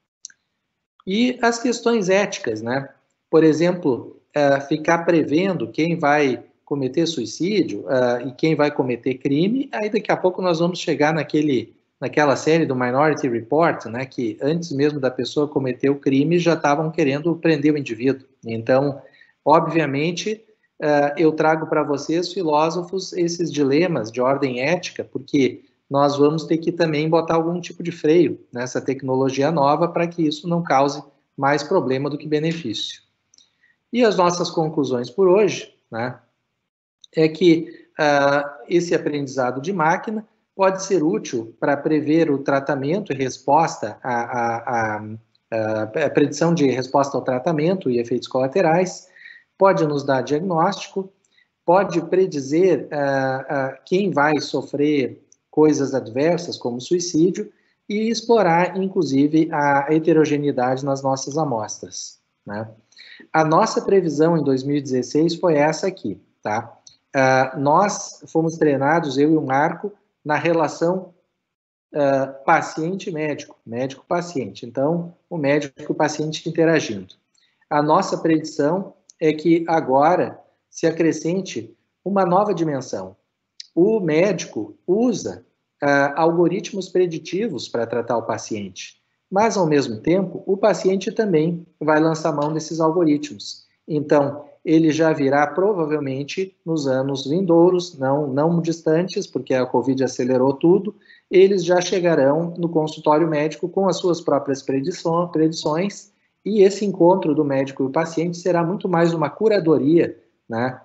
E as questões éticas, né? Por exemplo, ficar prevendo quem vai cometer suicídio e quem vai cometer crime, aí daqui a pouco nós vamos chegar naquela série do Minority Report, né? Que antes mesmo da pessoa cometer o crime, já estavam querendo prender o indivíduo. Então, obviamente, eu trago para vocês, filósofos, esses dilemas de ordem ética, porque nós vamos ter que também botar algum tipo de freio nessa tecnologia nova para que isso não cause mais problema do que benefício. E as nossas conclusões por hoje, né, é que esse aprendizado de máquina pode ser útil para prever o tratamento e resposta a predição de resposta ao tratamento e efeitos colaterais, pode nos dar diagnóstico, pode predizer quem vai sofrer coisas adversas, como suicídio, e explorar, inclusive, a heterogeneidade nas nossas amostras, né? A nossa previsão em 2016 foi essa aqui, tá? Nós fomos treinados, eu e o Marco, na relação paciente-médico, médico-paciente. Então, o médico e o paciente interagindo. A nossa predição é que agora se acrescente uma nova dimensão. O médico usa algoritmos preditivos para tratar o paciente, mas, ao mesmo tempo, o paciente também vai lançar mão desses algoritmos. Então, ele já virá provavelmente nos anos vindouros, não distantes, porque a Covid acelerou tudo, eles já chegarão no consultório médico com as suas próprias predições, e esse encontro do médico e o paciente será muito mais uma curadoria, né,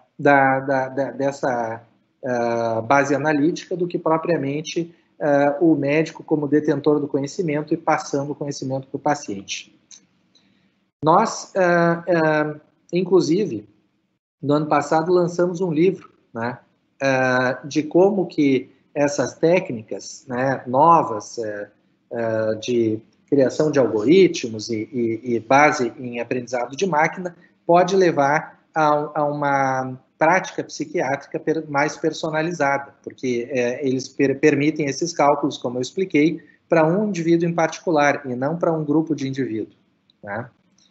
dessa base analítica do que propriamente o médico como detentor do conhecimento e passando o conhecimento para o paciente. Nós, inclusive, no ano passado lançamos um livro, né, de como que essas técnicas, né, novas de criação de algoritmos e base em aprendizado de máquina pode levar a uma prática psiquiátrica mais personalizada, porque eles permitem esses cálculos, como eu expliquei, para um indivíduo em particular e não para um grupo de indivíduos, né?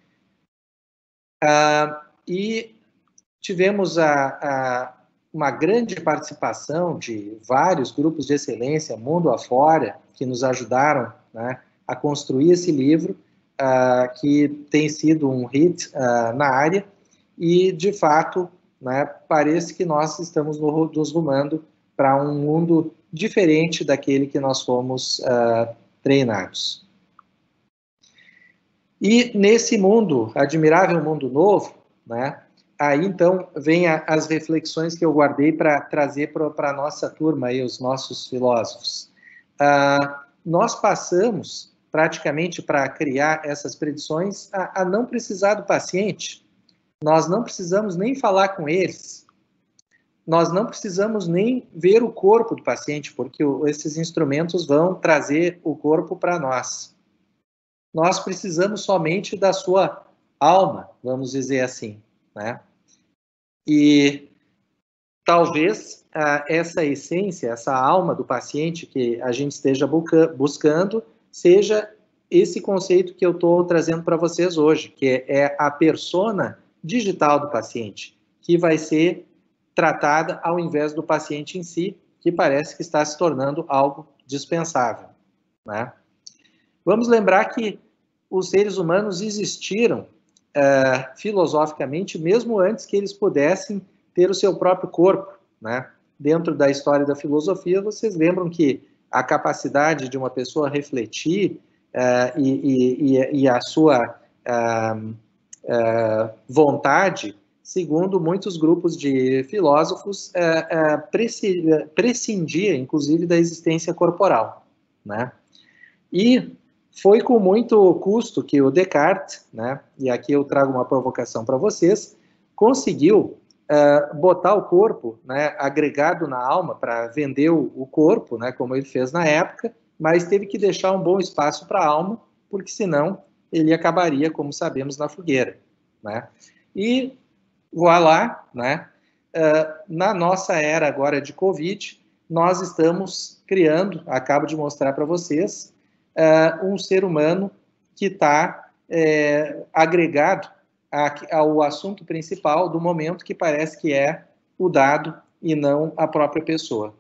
E tivemos uma grande participação de vários grupos de excelência, mundo afora, que nos ajudaram, né, a construir esse livro, que tem sido um hit na área, e, de fato, né, parece que nós estamos nos rumando para um mundo diferente daquele que nós fomos treinados. E nesse mundo, admirável mundo novo, né, aí então vem as reflexões que eu guardei para trazer para a nossa turma, aí, os nossos filósofos. Nós passamos praticamente para criar essas predições a não precisar do paciente. Nós não precisamos nem falar com eles. Nós não precisamos nem ver o corpo do paciente, porque esses instrumentos vão trazer o corpo para nós. Nós precisamos somente da sua alma, vamos dizer assim, né? E talvez essa essência, essa alma do paciente que a gente esteja buscando, seja esse conceito que eu estou trazendo para vocês hoje, que é a persona digital do paciente, que vai ser tratada ao invés do paciente em si, que parece que está se tornando algo dispensável, né? Vamos lembrar que os seres humanos existiram filosoficamente, mesmo antes que eles pudessem ter o seu próprio corpo, né? Dentro da história da filosofia, vocês lembram que a capacidade de uma pessoa refletir e a sua vontade, segundo muitos grupos de filósofos, prescindia, inclusive, da existência corporal, né? E foi com muito custo que o Descartes, né, e aqui eu trago uma provocação para vocês, conseguiu botar o corpo, né, agregado na alma, para vender o corpo, né, como ele fez na época, mas teve que deixar um bom espaço para a alma, porque senão ele acabaria, como sabemos, na fogueira, né? E voilá, né, na nossa era agora de Covid, nós estamos criando, acabo de mostrar para vocês, um ser humano que está agregado ao assunto principal do momento, que parece que é o dado e não a própria pessoa.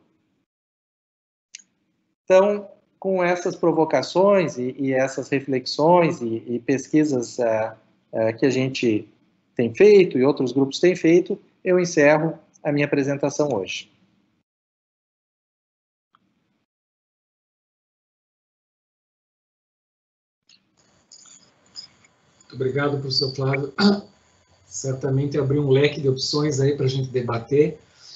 Então, com essas provocações e essas reflexões e pesquisas que a gente tem feito e outros grupos têm feito, eu encerro a minha apresentação hoje. Muito obrigado, professor Flávio. Certamente abriu um leque de opções aí para a gente debater,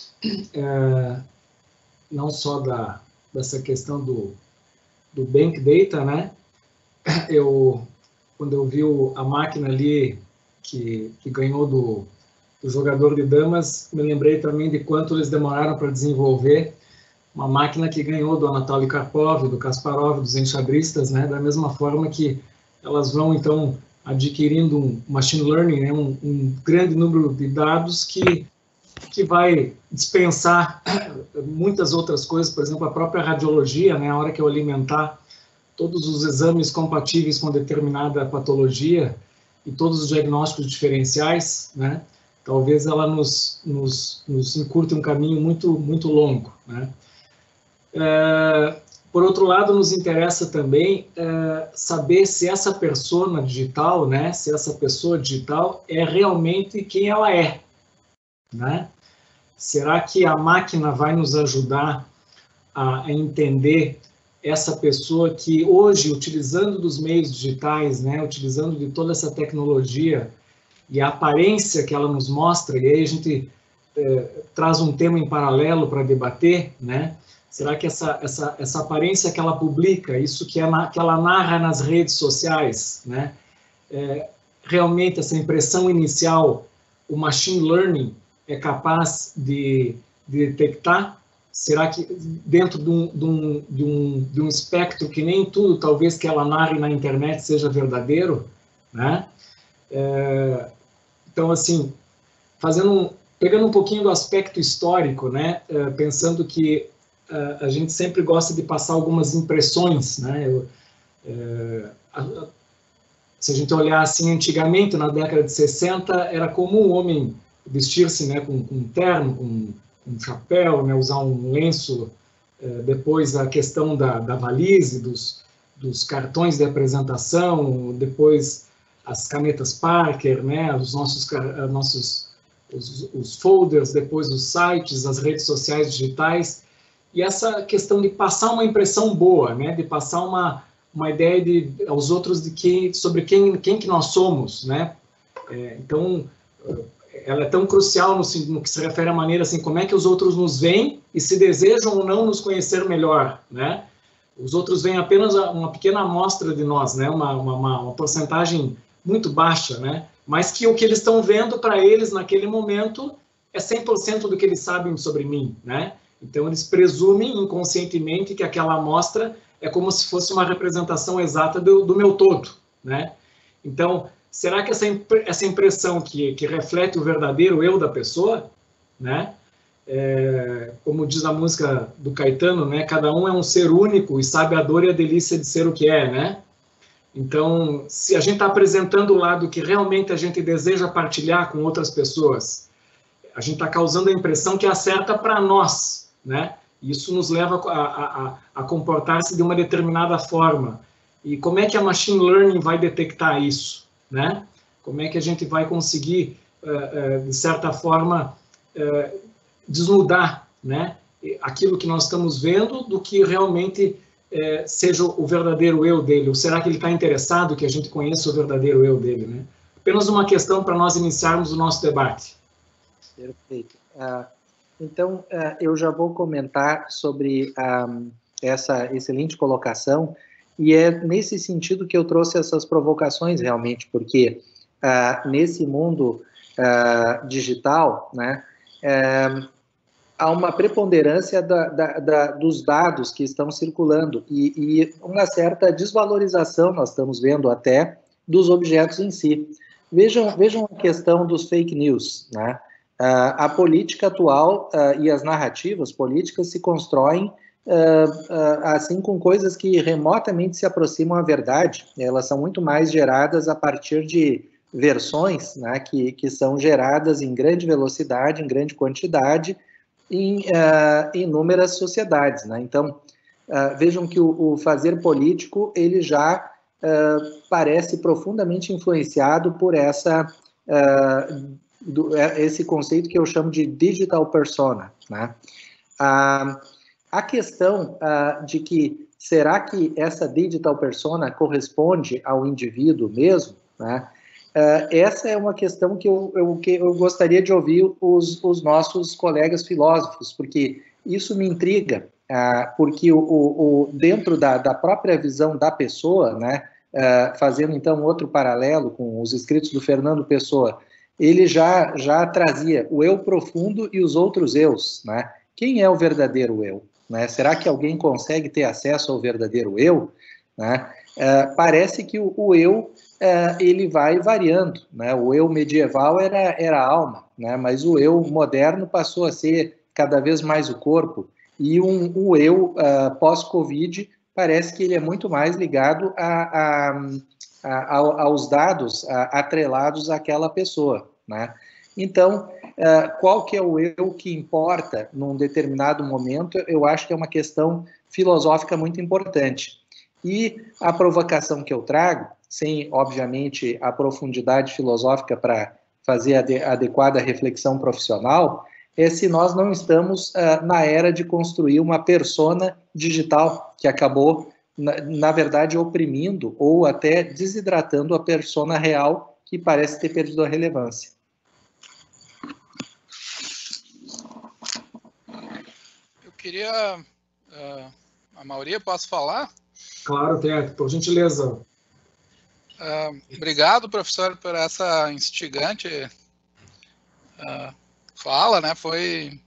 não só dessa questão do Bank Data, né? Quando eu vi a máquina ali que ganhou do jogador de damas, me lembrei também de quanto eles demoraram para desenvolver uma máquina que ganhou do Anatoly Karpov, do Kasparov, dos enxadristas, né? Da mesma forma que elas vão, então, adquirindo um machine learning, né? um grande número de dados que vai dispensar muitas outras coisas, por exemplo, a própria radiologia, né? A hora que eu alimentar todos os exames compatíveis com determinada patologia e todos os diagnósticos diferenciais, né? Talvez ela nos encurte um caminho muito, muito longo, né? Por outro lado, nos interessa também saber se essa persona digital, né, se essa pessoa digital é realmente quem ela é, né? Será que a máquina vai nos ajudar a entender essa pessoa que hoje, utilizando dos meios digitais, né, utilizando de toda essa tecnologia e a aparência que ela nos mostra, e aí a gente traz um tema em paralelo para debater, né? Será que essa aparência que ela publica, isso que ela narra nas redes sociais, né? Realmente essa impressão inicial, o machine learning é capaz de detectar? Será que dentro de um espectro que nem tudo, talvez, que ela narre na internet seja verdadeiro, né? Então, assim, pegando um pouquinho do aspecto histórico, né? Pensando que a gente sempre gosta de passar algumas impressões, né? Se a gente olhar assim, antigamente, na década de 60, era comum o homem vestir-se, né, com um terno, com um chapéu, né, usar um lenço. Depois a questão da valise, dos cartões de apresentação, depois as canetas Parker, né, os folders, depois os sites, as redes sociais digitais. E essa questão de passar uma impressão boa, né, de passar uma ideia aos outros sobre quem que nós somos, né? Então, ela é tão crucial no que se refere à maneira assim, como é que os outros nos veem e se desejam ou não nos conhecer melhor, né? Os outros veem apenas uma pequena amostra de nós, né? Uma porcentagem muito baixa, né? Mas que o que eles estão vendo para eles naquele momento é 100% do que eles sabem sobre mim, né? Então, eles presumem inconscientemente que aquela amostra é como se fosse uma representação exata do meu todo, né? Então, será que essa impressão que reflete o verdadeiro eu da pessoa, né? Como diz a música do Caetano, né? Cada um é um ser único e sabe a dor e a delícia de ser o que é, né? Então, se a gente está apresentando o lado que realmente a gente deseja partilhar com outras pessoas, a gente está causando a impressão que é certa para nós, né? Isso nos leva a comportar-se de uma determinada forma. E como é que a machine learning vai detectar isso, né? Como é que a gente vai conseguir, de certa forma, desnudar, né, aquilo que nós estamos vendo do que realmente seja o verdadeiro eu dele? Ou será que ele está interessado que a gente conheça o verdadeiro eu dele, né? Apenas uma questão para nós iniciarmos o nosso debate. Perfeito. Então, eu já vou comentar sobre essa excelente colocação, e é nesse sentido que eu trouxe essas provocações realmente, porque nesse mundo digital, né, há uma preponderância dos dados que estão circulando e uma certa desvalorização, nós estamos vendo até, dos objetos em si. Vejam a questão dos fake news, né? A política atual e as narrativas políticas se constroem assim com coisas que remotamente se aproximam à verdade. Elas são muito mais geradas a partir de versões, né, que são geradas em grande velocidade, em grande quantidade, em inúmeras sociedades, né? Então, vejam que o fazer político, ele já parece profundamente influenciado por esse conceito que eu chamo de digital persona, né? A questão de que será que essa digital persona corresponde ao indivíduo mesmo, né? Essa é uma questão que eu gostaria de ouvir os nossos colegas filósofos, porque isso me intriga, porque dentro da própria visão da pessoa, né, fazendo então outro paralelo com os escritos do Fernando Pessoa, ele já trazia o eu profundo e os outros eus, né? Quem é o verdadeiro eu, né? Será que alguém consegue ter acesso ao verdadeiro eu, né? Parece que o eu ele vai variando, né? O eu medieval era a alma, né? Mas o eu moderno passou a ser cada vez mais o corpo, e o eu pós-Covid parece que ele é muito mais ligado aos dados atrelados àquela pessoa, né? Então, qual que é o eu que importa num determinado momento? Eu acho que é uma questão filosófica muito importante. E a provocação que eu trago, sem, obviamente, a profundidade filosófica para fazer a adequada reflexão profissional, é se nós não estamos na era de construir uma persona digital que acabou, na verdade, oprimindo ou até desidratando a persona real, que parece ter perdido a relevância. Eu queria... a maioria, posso falar? Claro, Teto, por gentileza. Obrigado, professor, por essa instigante fala, né? Foi,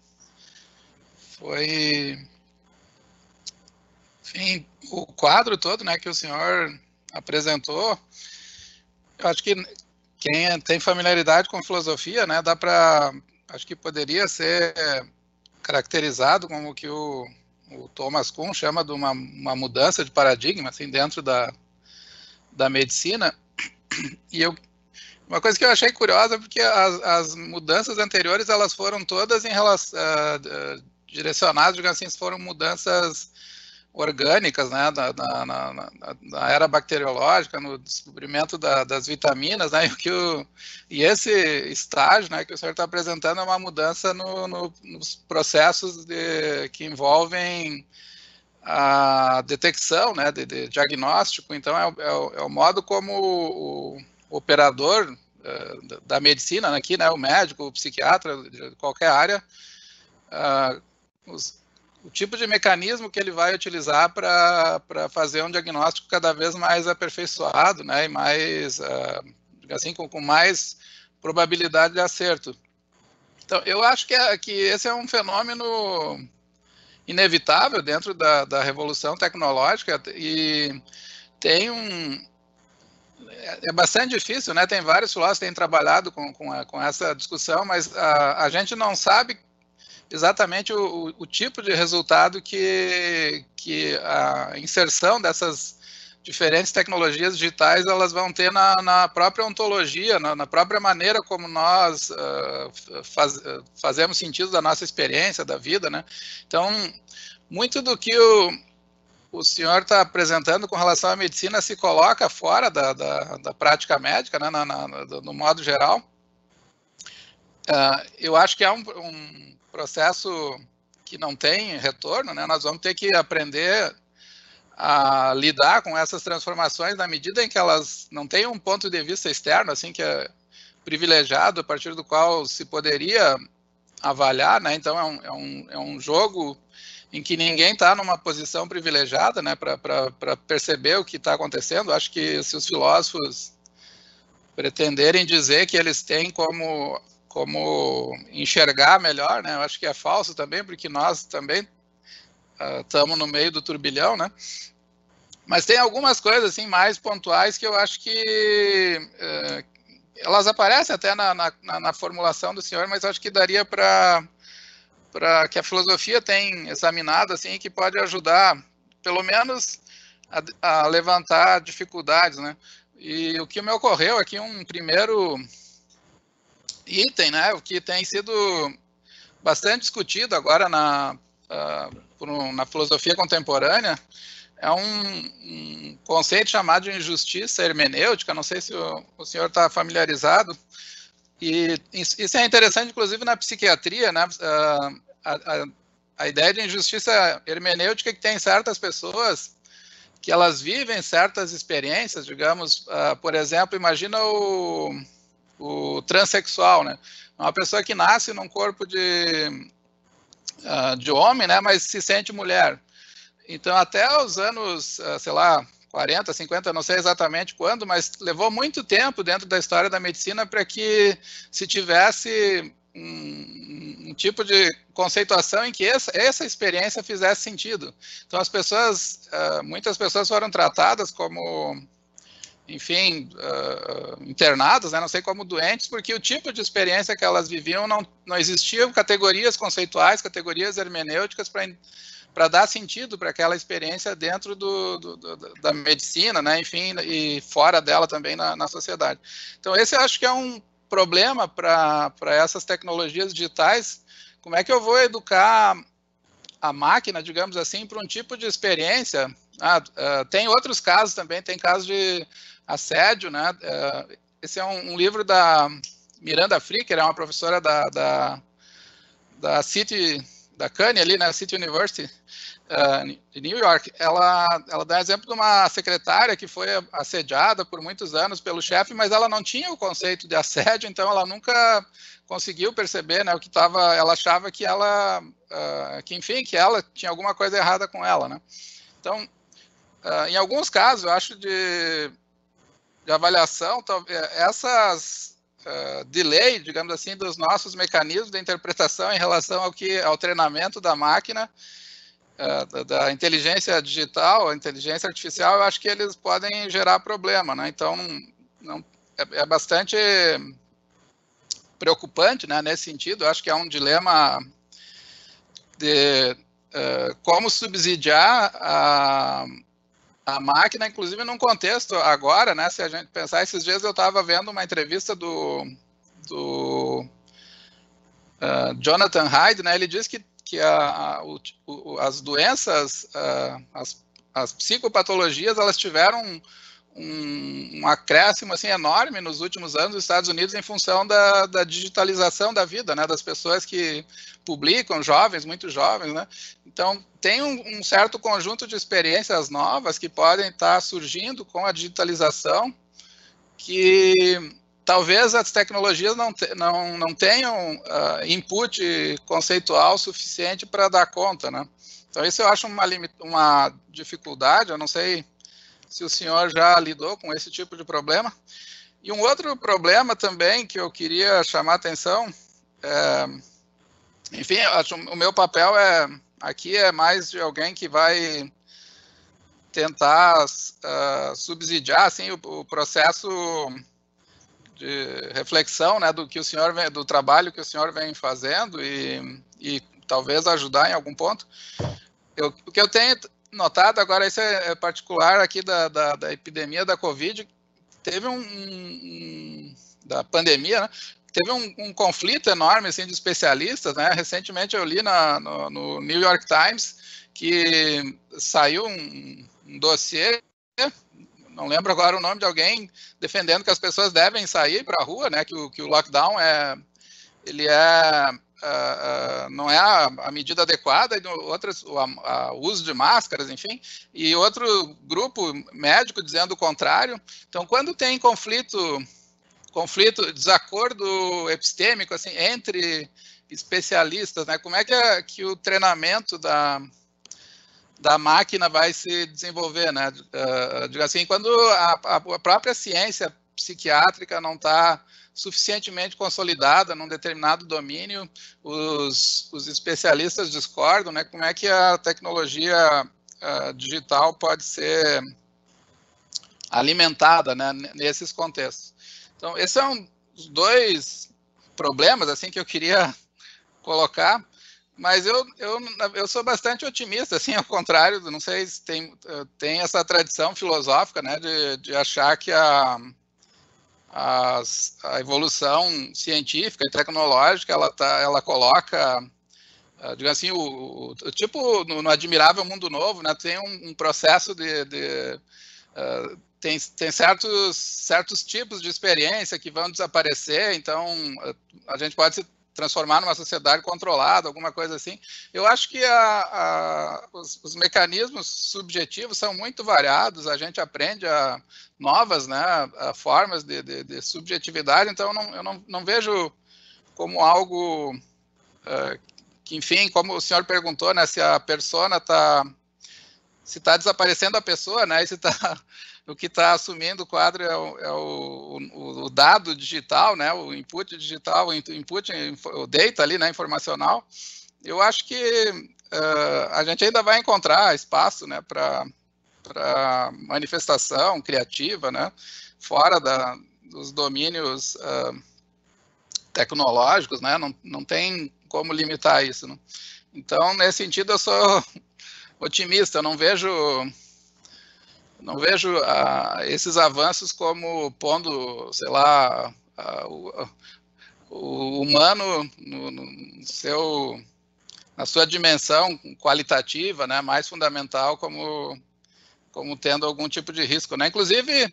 enfim, o quadro todo, né, que o senhor apresentou. Eu acho que quem tem familiaridade com filosofia, né, acho que poderia ser caracterizado como que o Thomas Kuhn chama de uma mudança de paradigma, assim, dentro da medicina. E uma coisa que eu achei curiosa, porque as mudanças anteriores, elas foram todas em relação, direcionadas, digamos assim, foram mudanças orgânicas, né, na era bacteriológica, no descobrimento das vitaminas, né, e esse estágio, né, que o senhor está apresentando é uma mudança nos processos que envolvem a detecção, né, de diagnóstico. Então é o modo como o operador da medicina aqui, né, o médico, o psiquiatra, de qualquer área, o tipo de mecanismo que ele vai utilizar para fazer um diagnóstico cada vez mais aperfeiçoado, né, e mais, assim, com mais probabilidade de acerto. Então, eu acho que esse é um fenômeno inevitável dentro da revolução tecnológica, e tem é bastante difícil, né? Tem vários filósofos que têm trabalhado com essa discussão, mas a gente não sabe exatamente o tipo de resultado que a inserção dessas diferentes tecnologias digitais elas vão ter na própria ontologia, na própria maneira como nós fazemos sentido da nossa experiência, da vida, né? Então, muito do que o senhor está apresentando com relação à medicina se coloca fora da prática médica, né, no modo geral. Eu acho que é um processo que não tem retorno, né? Nós vamos ter que aprender a lidar com essas transformações na medida em que elas não têm um ponto de vista externo, assim, que é privilegiado, a partir do qual se poderia avaliar, né? Então é um jogo em que ninguém está numa posição privilegiada, né, para perceber o que está acontecendo. Acho que se os filósofos pretenderem dizer que eles têm como enxergar melhor, né, eu acho que é falso também, porque nós também estamos no meio do turbilhão, né? Mas tem algumas coisas assim mais pontuais que eu acho que elas aparecem até na formulação do senhor, mas acho que daria para que a filosofia tem examinado, assim, que pode ajudar, pelo menos, a levantar dificuldades, né? E o que me ocorreu aqui, um primeiro item, né, o que tem sido bastante discutido agora na filosofia contemporânea, é um conceito chamado de injustiça hermenêutica. Não sei se o senhor está familiarizado. E isso é interessante, inclusive, na psiquiatria, né? A ideia de injustiça hermenêutica é que tem certas pessoas que elas vivem certas experiências, digamos, por exemplo, imagina o transexual, né? Uma pessoa que nasce num corpo de homem, né? Mas se sente mulher. Então, até os anos, sei lá, 40, 50, não sei exatamente quando, mas levou muito tempo dentro da história da medicina para que se tivesse um tipo de conceituação em que essa experiência fizesse sentido. Então, muitas pessoas foram tratadas como, enfim, internadas, né, não sei, como doentes, porque o tipo de experiência que elas viviam não existiam categorias conceituais, categorias hermenêuticas para dar sentido para aquela experiência dentro da medicina, né, enfim, e fora dela também na sociedade. Então, esse eu acho que é um problema para essas tecnologias digitais. Como é que eu vou educar a máquina, digamos assim, para um tipo de experiência? Tem outros casos também, tem casos de assédio, né? Esse é um livro da Miranda Fricker, é uma professora da City, da Kearney ali, né, City University, de New York. Ela dá exemplo de uma secretária que foi assediada por muitos anos pelo chefe, mas ela não tinha o conceito de assédio, então ela nunca conseguiu perceber, né, o que estava. Ela achava que ela tinha alguma coisa errada com ela, né? Então, em alguns casos, eu acho de avaliação, essas delay, digamos assim, dos nossos mecanismos de interpretação em relação ao treinamento da máquina, da inteligência digital, a inteligência artificial, eu acho que eles podem gerar problema, né? Então, é bastante preocupante, né, nesse sentido. Eu acho que é um dilema de como subsidiar a máquina, inclusive num contexto agora, né, se a gente pensar, esses dias eu estava vendo uma entrevista do Jonathan Haidt, né, ele diz que as doenças, as psicopatologias, elas tiveram um acréscimo assim, enorme nos últimos anos nos Estados Unidos em função da digitalização da vida, né, das pessoas que publicam, jovens, muito jovens, né? Então, tem um certo conjunto de experiências novas que podem estar surgindo com a digitalização, que talvez as tecnologias não tenham input conceitual suficiente para dar conta, né? Então, isso eu acho uma dificuldade. Eu não sei se o senhor já lidou com esse tipo de problema. E um outro problema também que eu queria chamar a atenção, enfim, o meu papel aqui é mais de alguém que vai tentar subsidiar assim, o processo de reflexão, né, do trabalho que o senhor vem fazendo e talvez ajudar em algum ponto. O que eu tenho notado agora, isso é particular aqui da epidemia da Covid, teve da pandemia, né? teve um conflito enorme assim, de especialistas, né? Recentemente eu li no New York Times que saiu um dossiê, não lembro agora o nome de alguém, defendendo que as pessoas devem sair para a rua, né? Que o lockdown não é a medida adequada, e o uso de máscaras, enfim, e outro grupo médico dizendo o contrário. Então, quando tem conflito, desacordo epistêmico assim, entre especialistas, né, como é que o treinamento da máquina vai se desenvolver, né? Digo assim, quando a própria ciência psiquiátrica não está suficientemente consolidada num determinado domínio, os especialistas discordam, né? Como é que a tecnologia digital pode ser alimentada, né, nesses contextos. Então, esses são os dois problemas assim, que eu queria colocar, mas eu sou bastante otimista, assim, ao contrário, não sei se tem essa tradição filosófica, né, de achar que a evolução científica e tecnológica, ela coloca, digamos assim, tipo no Admirável Mundo Novo, né, tem um processo tem certos tipos de experiência que vão desaparecer, então a gente pode se transformar numa sociedade controlada, alguma coisa assim. Eu acho que os mecanismos subjetivos são muito variados, a gente aprende novas, né, formas de subjetividade, então eu não vejo como algo que, enfim, como o senhor perguntou, né, se a persona se está desaparecendo a pessoa, né, e se o que está assumindo o quadro é o dado digital, né, o input digital, o data ali, né, informacional. Eu acho que a gente ainda vai encontrar espaço, né, para manifestação criativa, né, fora dos domínios tecnológicos, né, não tem como limitar isso, né? Então, nesse sentido, eu sou otimista, eu não vejo esses avanços como pondo, sei lá, o humano na sua dimensão qualitativa, né, mais fundamental, como tendo algum tipo de risco, né? Inclusive,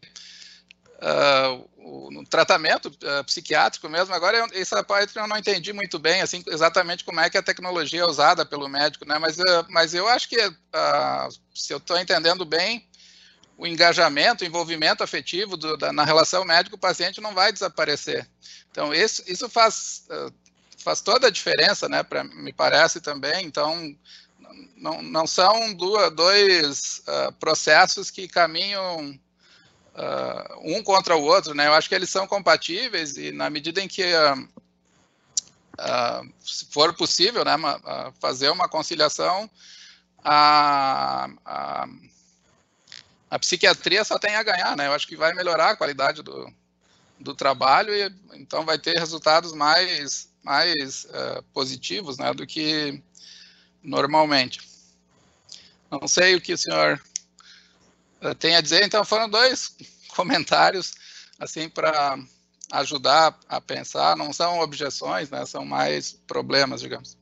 no tratamento psiquiátrico mesmo, agora essa parte eu não entendi muito bem, assim, exatamente como é que a tecnologia é usada pelo médico, né? Mas eu acho que, se eu estou entendendo bem, o engajamento, o envolvimento afetivo na relação médico-paciente não vai desaparecer. Então, isso faz toda a diferença, né, me parece também. Então, não são dois processos que caminham um contra o outro, né? Eu acho que eles são compatíveis e, na medida em que se for possível, né, fazer uma conciliação, a psiquiatria só tem a ganhar, né? Eu acho que vai melhorar a qualidade do trabalho e então vai ter resultados mais positivos, né, do que normalmente. Não sei o que o senhor tem a dizer, então foram dois comentários assim para ajudar a pensar, não são objeções, né, são mais problemas, digamos.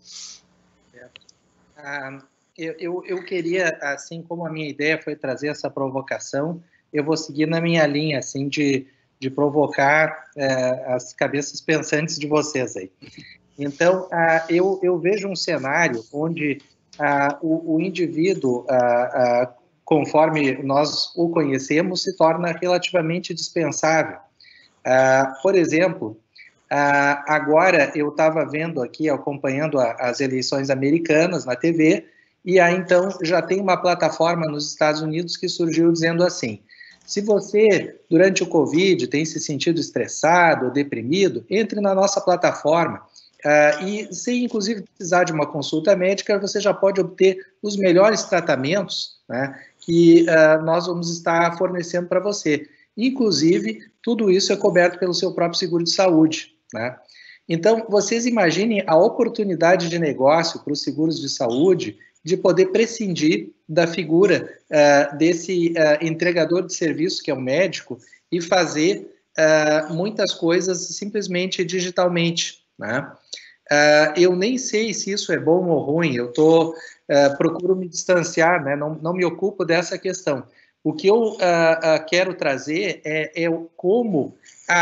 Eu queria, assim como a minha ideia foi trazer essa provocação, eu vou seguir na minha linha, assim, de provocar as cabeças pensantes de vocês aí. Então, eu vejo um cenário onde o indivíduo, conforme nós o conhecemos, se torna relativamente dispensável. Por exemplo, agora eu estava vendo aqui, acompanhando as eleições americanas na TV, e aí então já tem uma plataforma nos Estados Unidos que surgiu dizendo assim: se você, durante o Covid, tem se sentido estressado ou deprimido, entre na nossa plataforma. E se, inclusive, precisar de uma consulta médica, você já pode obter os melhores tratamentos, né, que nós vamos estar fornecendo para você. Inclusive, tudo isso é coberto pelo seu próprio seguro de saúde, né? Então, vocês imaginem a oportunidade de negócio para os seguros de saúde de poder prescindir da figura desse entregador de serviço, que é o médico, e fazer muitas coisas simplesmente digitalmente, né? Eu nem sei se isso é bom ou ruim, procuro me distanciar, né? Não me ocupo dessa questão. O que eu quero trazer é como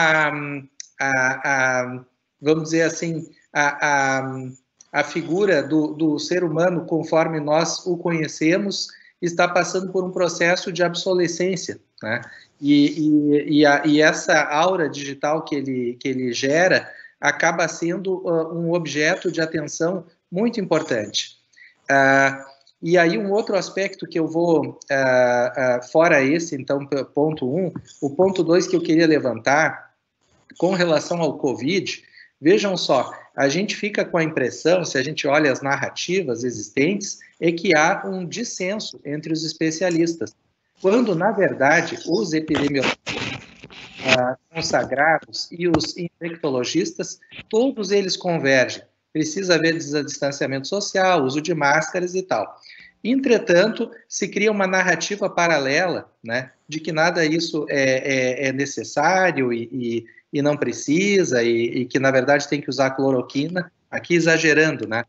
vamos dizer assim, a figura do ser humano, conforme nós o conhecemos, está passando por um processo de obsolescência, né? E essa aura digital que ele gera acaba sendo um objeto de atenção muito importante. E aí um outro aspecto que eu vou, fora esse, então, ponto 1, o ponto 2 que eu queria levantar, com relação ao Covid, vejam só, a gente fica com a impressão, se a gente olha as narrativas existentes, é que há um dissenso entre os especialistas, quando, na verdade, os epidemiologistas consagrados e os infectologistas, todos eles convergem. Precisa haver distanciamento social, uso de máscaras e tal. Entretanto, se cria uma narrativa paralela, né, de que nada disso é necessário e não precisa, e que, na verdade, tem que usar cloroquina, aqui exagerando, né?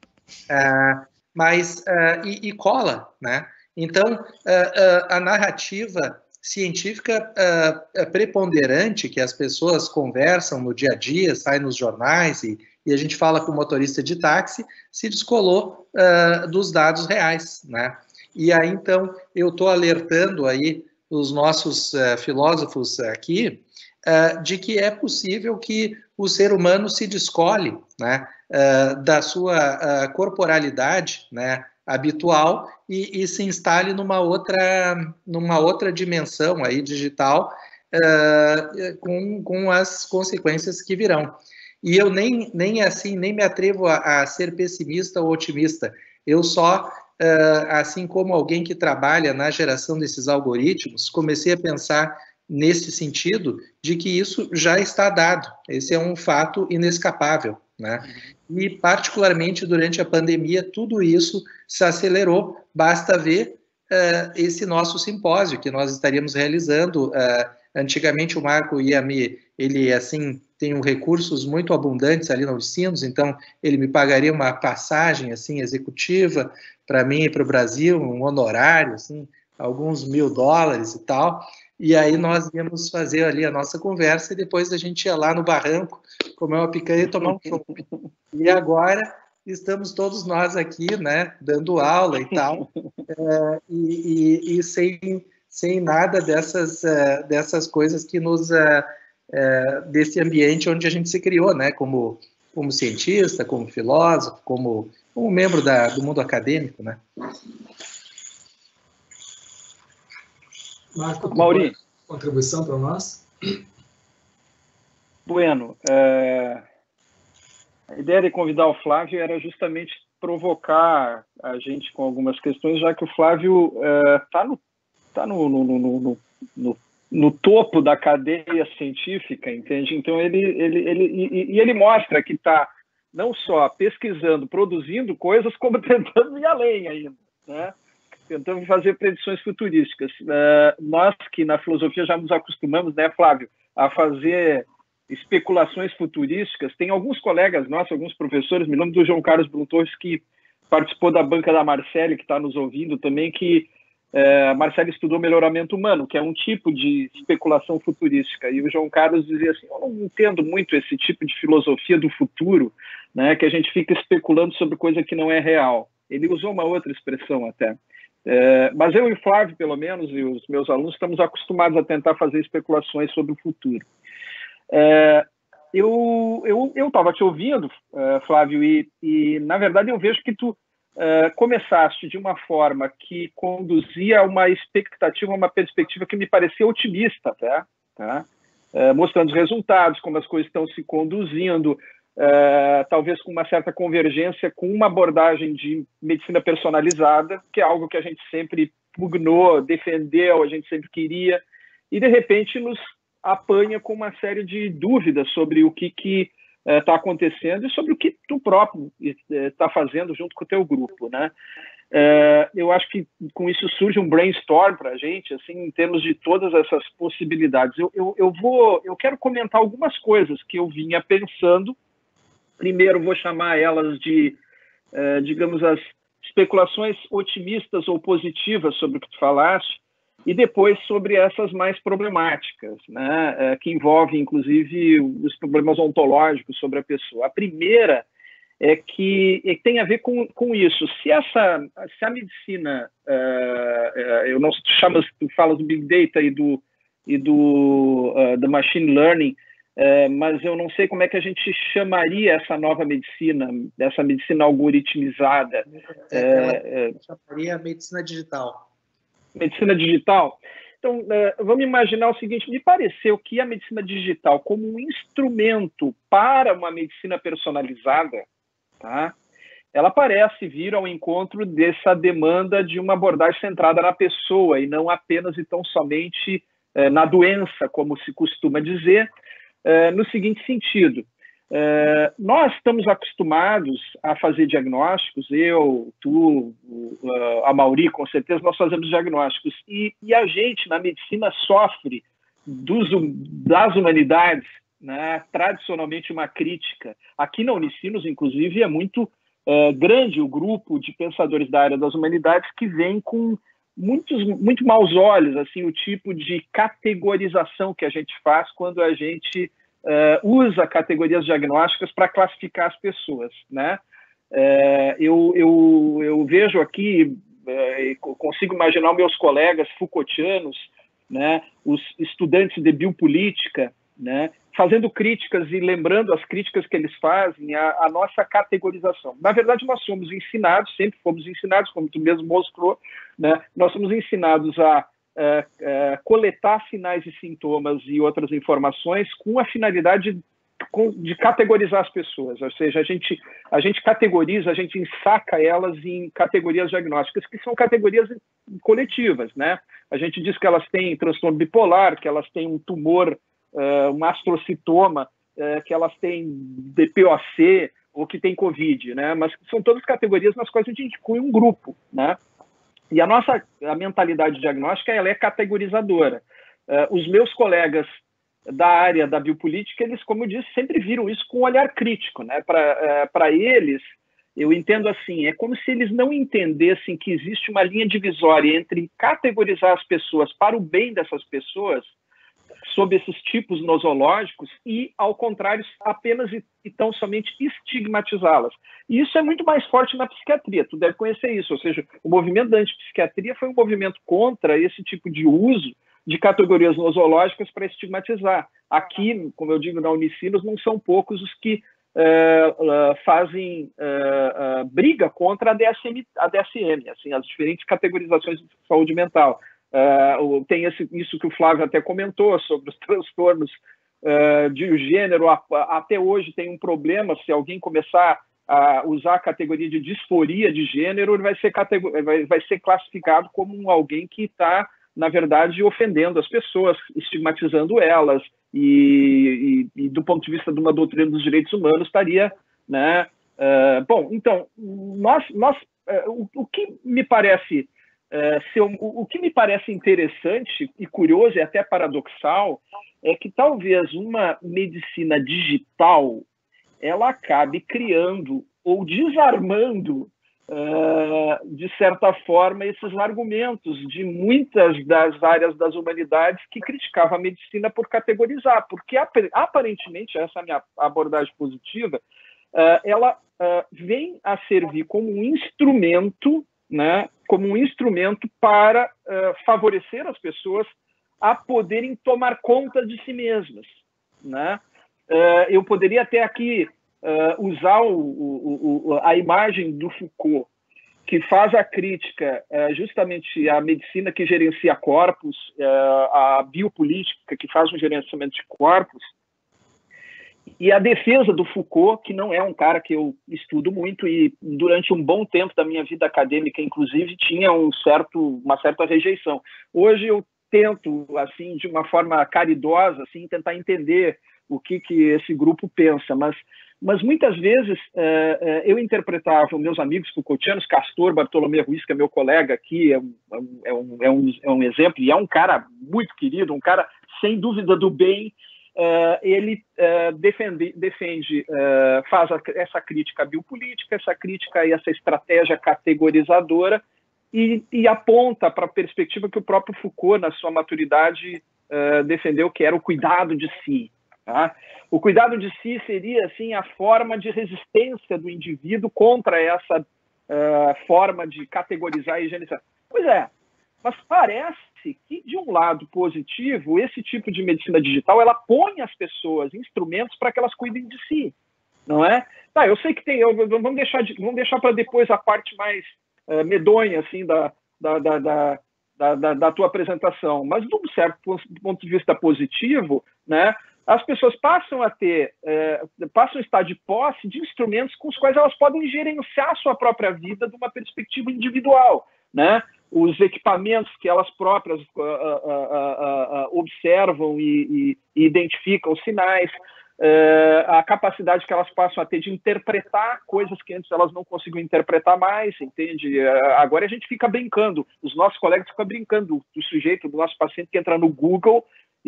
E cola, né? Então, a narrativa científica preponderante que as pessoas conversam no dia a dia, sai nos jornais e a gente fala com o motorista de táxi, se descolou dos dados reais, né? E aí, então, eu estou alertando aí os nossos filósofos aqui de que é possível que o ser humano se descole, né, da sua corporalidade, né, habitual e se instale numa outra dimensão aí digital com as consequências que virão. E eu nem me atrevo a ser pessimista ou otimista. Eu só, assim como alguém que trabalha na geração desses algoritmos, comecei a pensar nesse sentido de que isso já está dado. Esse é um fato inescapável, né? E, particularmente, durante a pandemia, tudo isso se acelerou. Basta ver esse nosso simpósio que nós estaríamos realizando. Antigamente, o Marco ele, assim, tem recursos muito abundantes ali na Unicinos, então ele me pagaria uma passagem, assim, executiva para mim e para o Brasil, um honorário, assim, alguns $1.000 e tal. E aí nós íamos fazer ali a nossa conversa e depois a gente ia lá no barranco, comer uma picanha e tomar um chopp. E agora estamos todos nós aqui, né, dando aula e tal, e sem nada dessas coisas que desse ambiente onde a gente se criou, né, como cientista, como filósofo, como membro do mundo acadêmico, né. Marco, Mauri, contribuição para nós? Bueno, a ideia de convidar o Flávio era justamente provocar a gente com algumas questões, já que o Flávio está no topo da cadeia científica, entende? Então ele mostra que está não só pesquisando, produzindo coisas, como tentando ir além ainda, né? Tentando fazer predições futurísticas. Nós que na filosofia já nos acostumamos, né, Flávio, a fazer especulações futurísticas. Tem alguns colegas nossos, alguns professores, me lembro do João Carlos Brum Torres, que participou da banca da Marcele, que está nos ouvindo também, que a Marcele estudou melhoramento humano, que é um tipo de especulação futurística. E o João Carlos dizia assim, eu não entendo muito esse tipo de filosofia do futuro, né, que a gente fica especulando sobre coisa que não é real. Ele usou uma outra expressão até. Mas eu e o Flávio, pelo menos, e os meus alunos, estamos acostumados a tentar fazer especulações sobre o futuro. Eu estava te ouvindo, Flávio, e na verdade eu vejo que tu começaste de uma forma que conduzia a uma expectativa, uma perspectiva que me parecia otimista até, tá? Mostrando os resultados, como as coisas estão se conduzindo, talvez com uma certa convergência com uma abordagem de medicina personalizada, que é algo que a gente sempre pugnou, defendeu, a gente sempre queria, e de repente nos apanha com uma série de dúvidas sobre o que está acontecendo e sobre o que tu próprio está fazendo junto com o teu grupo, né? Eu acho que com isso surge um brainstorm para a gente, assim, em termos de todas essas possibilidades. Eu quero comentar algumas coisas que eu vinha pensando. Primeiro, vou chamar elas de, digamos, as especulações otimistas ou positivas sobre o que tu falaste, e depois sobre essas mais problemáticas, né, que envolvem, inclusive, os problemas ontológicos sobre a pessoa. A primeira é que tem a ver com isso. Se a medicina, eu não chamo, tu fala do Big Data e do Machine Learning, mas eu não sei como é que a gente chamaria essa nova medicina, essa medicina algoritmizada. Chamaria medicina digital. Medicina digital. Então, vamos imaginar o seguinte, me pareceu que a medicina digital, como um instrumento para uma medicina personalizada, tá, ela parece vir ao encontro dessa demanda de uma abordagem centrada na pessoa e não apenas e tão somente na doença, como se costuma dizer, no seguinte sentido. Nós estamos acostumados a fazer diagnósticos, eu, tu, a Mauri, com certeza, nós fazemos diagnósticos, e a gente, na medicina, sofre das humanidades, né, tradicionalmente uma crítica. Aqui na Unicinos, inclusive, é muito grande o grupo de pensadores da área das humanidades que vem com muito maus olhos, assim, o tipo de categorização que a gente faz quando a gente usa categorias diagnósticas para classificar as pessoas, né? Eu vejo aqui, consigo imaginar meus colegas Foucaultianos, né, os estudantes de biopolítica, né, fazendo críticas e lembrando as críticas que eles fazem à nossa categorização. Na verdade, nós somos ensinados, sempre fomos ensinados, como tu mesmo mostrou, né, nós somos ensinados a coletar sinais e sintomas e outras informações com a finalidade de categorizar as pessoas, ou seja, a gente categoriza, a gente ensaca elas em categorias diagnósticas, que são categorias coletivas, né? A gente diz que elas têm transtorno bipolar, que elas têm um tumor, um astrocitoma, que elas têm DPOC ou que têm Covid, né? Mas são todas categorias nas quais a gente inclui um grupo, né? E a mentalidade diagnóstica ela é categorizadora. Os meus colegas da área da biopolítica, eles, como eu disse, sempre viram isso com um olhar crítico, né? Para eles, eu entendo assim, é como se eles não entendessem que existe uma linha divisória entre categorizar as pessoas para o bem dessas pessoas, sob esses tipos nosológicos, e, ao contrário, apenas e tão somente estigmatizá-las. E isso é muito mais forte na psiquiatria, tu deve conhecer isso, ou seja, o movimento da antipsiquiatria foi um movimento contra esse tipo de uso de categorias nosológicas para estigmatizar. Aqui, como eu digo, na Unicinos, não são poucos os que fazem briga contra a DSM, assim, as diferentes categorizações de saúde mental. Tem isso que o Flávio até comentou sobre os transtornos de gênero. Até hoje tem um problema, se alguém começar a usar a categoria de disforia de gênero, ele vai ser classificado como alguém que está, na verdade, ofendendo as pessoas, estigmatizando elas, e do ponto de vista de uma doutrina dos direitos humanos estaria, né? Bom, então, o que me parece o que me parece interessante e curioso e até paradoxal é que talvez uma medicina digital ela acabe criando ou desarmando, de certa forma, esses argumentos de muitas das áreas das humanidades que criticavam a medicina por categorizar, porque aparentemente, essa é a minha abordagem positiva, ela vem a servir como um instrumento, né, como um instrumento para favorecer as pessoas a poderem tomar conta de si mesmas, né? Eu poderia até aqui usar a imagem do Foucault, que faz a crítica justamente à medicina que gerencia corpos, à biopolítica que faz um gerenciamento de corpos, e a defesa do Foucault, que não é um cara que eu estudo muito e durante um bom tempo da minha vida acadêmica, inclusive, tinha uma certa rejeição. Hoje eu tento, assim, de uma forma caridosa, assim, tentar entender o que esse grupo pensa, mas muitas vezes eu interpretava os meus amigos Foucaultianos, Castor Bartolomé Ruiz, que é meu colega aqui, é um exemplo, e é um cara muito querido, um cara sem dúvida do bem. Ele faz essa crítica biopolítica, essa crítica e essa estratégia categorizadora, e aponta para a perspectiva que o próprio Foucault, na sua maturidade, defendeu, que era o cuidado de si. Tá? O cuidado de si seria, assim, a forma de resistência do indivíduo contra essa forma de categorizar e higienizar. Pois é, mas parece que, de um lado positivo, esse tipo de medicina digital, ela põe as pessoas instrumentos para que elas cuidem de si, não é? Tá, eu sei que tem, vamos deixar para depois a parte mais medonha, assim, da tua apresentação, mas de um certo ponto de vista positivo, né, as pessoas passam a estar de posse de instrumentos com os quais elas podem gerenciar a sua própria vida de uma perspectiva individual, né? Os equipamentos que elas próprias observam e identificam sinais, a capacidade que elas passam a ter de interpretar coisas que antes elas não conseguiam interpretar mais, entende? Agora a gente fica brincando, os nossos colegas ficam brincando do sujeito, do nosso paciente que entra no Google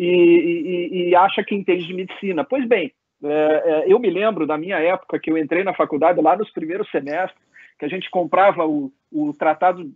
e acha que entende de medicina. Pois bem, eu me lembro da minha época que eu entrei na faculdade, lá nos primeiros semestres, que a gente comprava o tratado,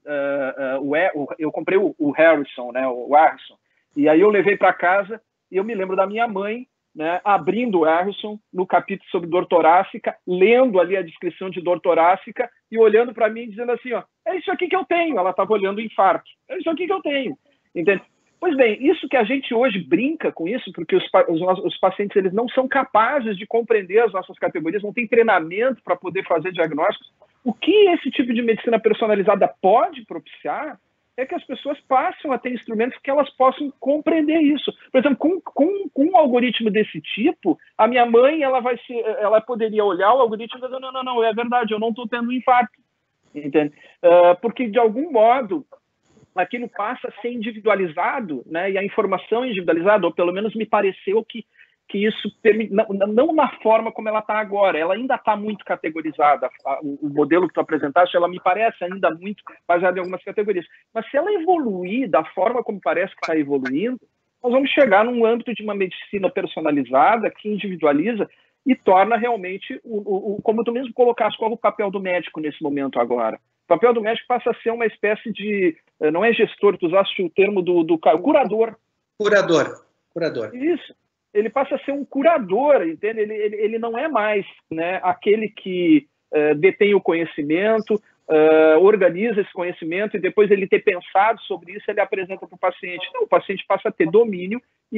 eu comprei o Harrison, né, o Harrison, e aí eu levei para casa, e eu me lembro da minha mãe, né, abrindo o Harrison no capítulo sobre dor torácica, lendo ali a descrição de dor torácica e olhando para mim e dizendo assim, ó, é isso aqui que eu tenho. Ela estava olhando o infarto. É isso aqui que eu tenho. Entende? Pois bem, isso que a gente hoje brinca com isso, porque os pacientes eles não são capazes de compreender as nossas categorias, não têm treinamento para poder fazer diagnósticos. O que esse tipo de medicina personalizada pode propiciar é que as pessoas passem a ter instrumentos que elas possam compreender isso. Por exemplo, com um algoritmo desse tipo, a minha mãe ela poderia olhar o algoritmo e dizer, não, é verdade, eu não estou tendo um infarto. Entende? Porque, de algum modo, aquilo passa a ser individualizado, né? E a informação individualizada, ou pelo menos me pareceu que isso, não na forma como ela está agora, ela ainda está muito categorizada. O modelo que tu apresentaste, ela me parece ainda muito baseado em algumas categorias. Mas se ela evoluir da forma como parece que está evoluindo, nós vamos chegar num âmbito de uma medicina personalizada que individualiza e torna realmente, como tu mesmo colocaste, qual é o papel do médico nesse momento agora? O papel do médico passa a ser uma espécie de, não é gestor, tu usaste o termo do curador. Curador. Isso. Ele passa a ser um curador, entende? Ele não é mais, né, aquele que detém o conhecimento, organiza esse conhecimento e depois ele ter pensado sobre isso, ele apresenta para o paciente. Não, o paciente passa a ter domínio e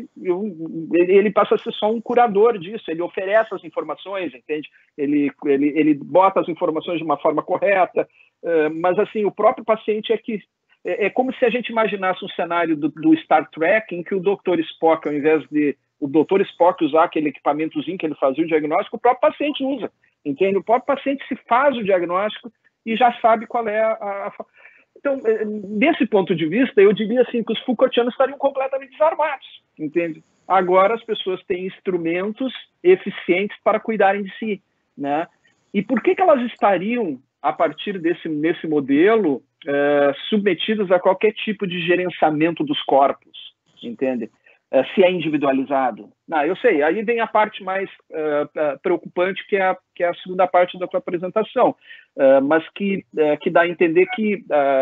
ele passa a ser só um curador disso, ele oferece as informações, entende? Ele bota as informações de uma forma correta, mas assim, o próprio paciente é como se a gente imaginasse um cenário do Star Trek em que o Dr. Spock, ao invés de o Dr. Spock usar aquele equipamentozinho que ele fazia o diagnóstico, o próprio paciente usa, entende? O próprio paciente se faz o diagnóstico e já sabe qual é Então, desse ponto de vista, eu diria assim que os Foucaultianos estariam completamente desarmados, entende? Agora as pessoas têm instrumentos eficientes para cuidarem de si, né? E por que elas estariam, a partir desse modelo, submetidas a qualquer tipo de gerenciamento dos corpos, entende? Se é individualizado. Eu sei, aí vem a parte mais preocupante, que é a segunda parte da tua apresentação, mas que dá a entender que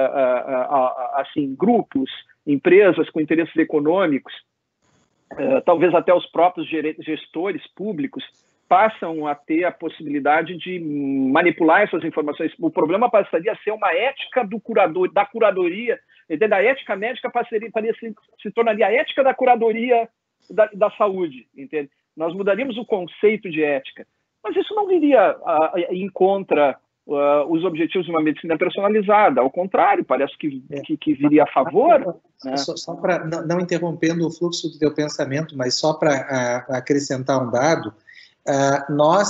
assim, grupos, empresas com interesses econômicos, talvez até os próprios gestores públicos, passam a ter a possibilidade de manipular essas informações. O problema passaria a ser uma ética da curadoria, entende? A ética médica se tornaria a ética da curadoria da saúde, entende? Nós mudaríamos o conceito de ética, mas isso não viria em contra os objetivos de uma medicina personalizada, ao contrário, parece que viria a favor. Né? Só para, não interrompendo o fluxo do teu pensamento, mas só para acrescentar um dado, nós,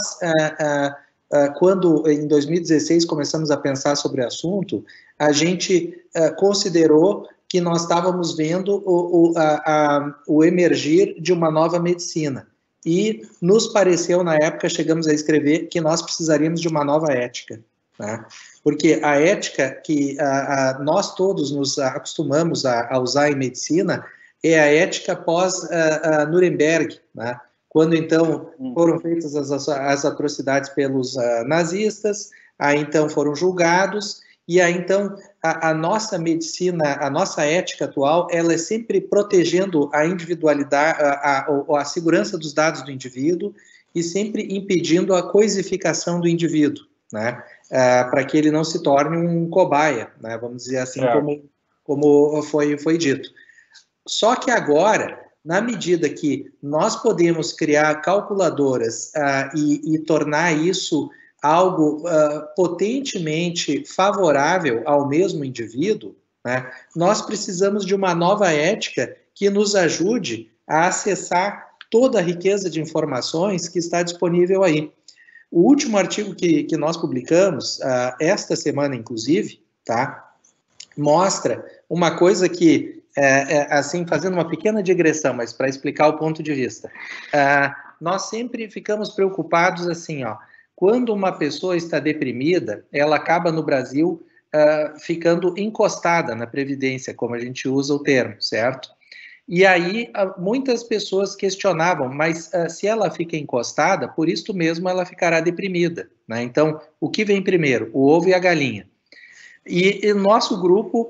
quando em 2016 começamos a pensar sobre o assunto, a gente considerou que nós estávamos vendo o emergir de uma nova medicina, e nos pareceu, na época, chegamos a escrever que nós precisaríamos de uma nova ética, né? Porque a ética que nós todos nos acostumamos a usar em medicina é a ética pós-Nuremberg, né? Quando, então, foram feitas as atrocidades pelos nazistas, aí, então, foram julgados, e aí, então, a nossa medicina, a nossa ética atual, ela é sempre protegendo a individualidade, a segurança dos dados do indivíduo e sempre impedindo a coisificação do indivíduo, né? Para que ele não se torne um cobaia, né? Vamos dizer assim, como foi dito. Só que agora, na medida que nós podemos criar calculadoras e tornar isso algo potentemente favorável ao mesmo indivíduo, né, nós precisamos de uma nova ética que nos ajude a acessar toda a riqueza de informações que está disponível aí. O último artigo que nós publicamos, esta semana, inclusive, tá, mostra uma coisa que, assim, fazendo uma pequena digressão, mas para explicar o ponto de vista. Nós sempre ficamos preocupados assim, ó, quando uma pessoa está deprimida, ela acaba no Brasil ficando encostada na Previdência, como a gente usa o termo, certo? E aí muitas pessoas questionavam, mas se ela fica encostada, por isso mesmo ela ficará deprimida, né? Então, o que vem primeiro, o ovo e a galinha? E nosso grupo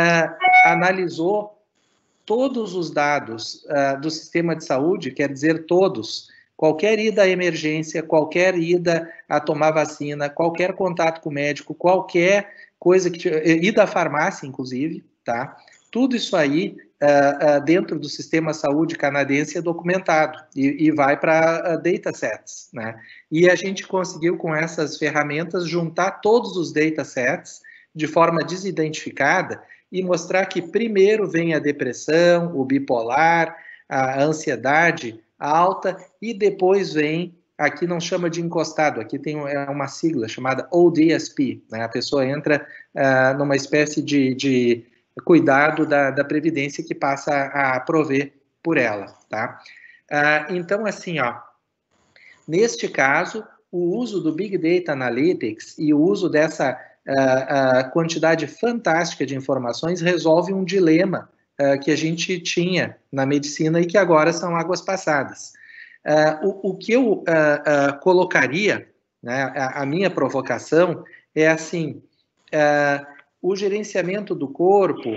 analisou todos os dados do sistema de saúde, quer dizer, todos, qualquer ida à emergência, qualquer ida a tomar vacina, qualquer contato com o médico, qualquer coisa ida à farmácia, inclusive, tá? Tudo isso aí, dentro do sistema de saúde canadense, é documentado e vai para datasets, né? E a gente conseguiu, com essas ferramentas, juntar todos os datasets de forma desidentificada e mostrar que primeiro vem a depressão, o bipolar, a ansiedade alta e depois vem, aqui não chama de encostado, aqui tem uma sigla chamada ODSP, né? A pessoa entra numa espécie de cuidado da Previdência que passa a prover por ela, tá? Então, assim, ó, neste caso, o uso do Big Data Analytics e o uso dessa quantidade fantástica de informações resolve um dilema que a gente tinha na medicina e que agora são águas passadas. O que eu colocaria, né, a minha provocação é assim, o gerenciamento do corpo,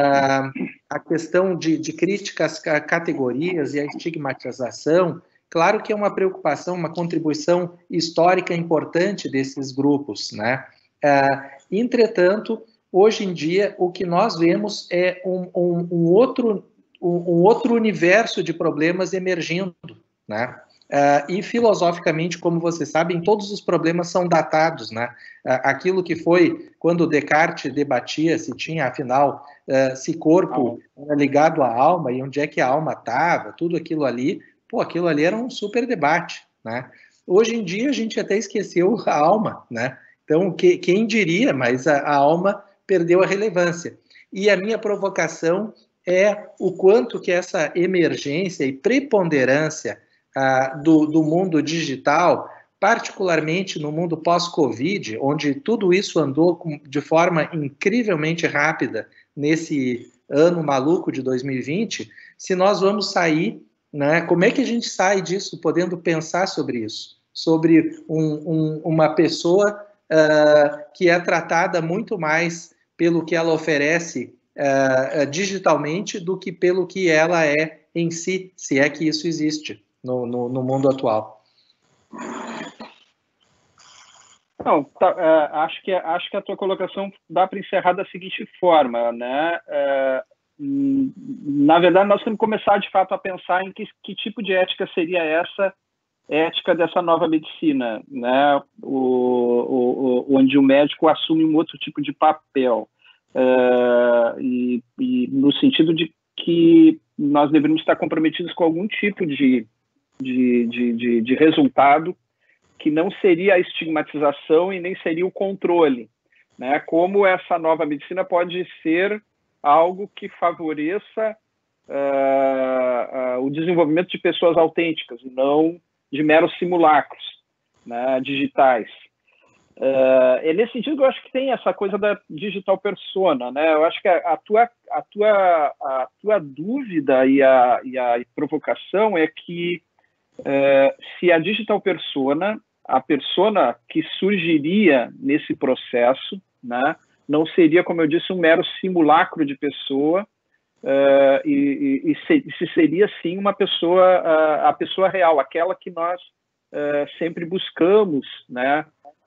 a questão de críticas a categorias e a estigmatização, claro que é uma preocupação, uma contribuição histórica importante desses grupos, né? Entretanto, hoje em dia, o que nós vemos é um outro universo de problemas emergindo, né? E filosoficamente, como vocês sabem, todos os problemas são datados, né? Aquilo que foi quando Descartes debatia se tinha, afinal, se corpo era ligado à alma e onde é que a alma estava, tudo aquilo ali, aquilo ali era um super debate, né? Hoje em dia, a gente até esqueceu a alma, né? Então, quem diria, mas a alma perdeu a relevância. E a minha provocação é o quanto que essa emergência e preponderância do mundo digital, particularmente no mundo pós-Covid, onde tudo isso andou de forma incrivelmente rápida nesse ano maluco de 2020, se nós vamos sair, né, como é que a gente sai disso, podendo pensar sobre isso? Sobre uma pessoa que é tratada muito mais pelo que ela oferece digitalmente do que pelo que ela é em si, se é que isso existe no mundo atual. Não, acho que a tua colocação dá para encerrar da seguinte forma, né? Na verdade, nós temos que começar, de fato, a pensar em que tipo de ética seria essa ética dessa nova medicina, né? Onde o médico assume um outro tipo de papel, e no sentido de que nós deveríamos estar comprometidos com algum tipo de resultado que não seria a estigmatização e nem seria o controle, né? Como essa nova medicina pode ser algo que favoreça o desenvolvimento de pessoas autênticas, e não de meros simulacros, né, digitais. É nesse sentido que eu acho que tem essa coisa da digital persona, né? Eu acho que a tua dúvida e a provocação é que se a digital persona, a persona que surgiria nesse processo, né, não seria, como eu disse, um mero simulacro de pessoa, se seria sim uma pessoa, a pessoa real, aquela que nós sempre buscamos, né?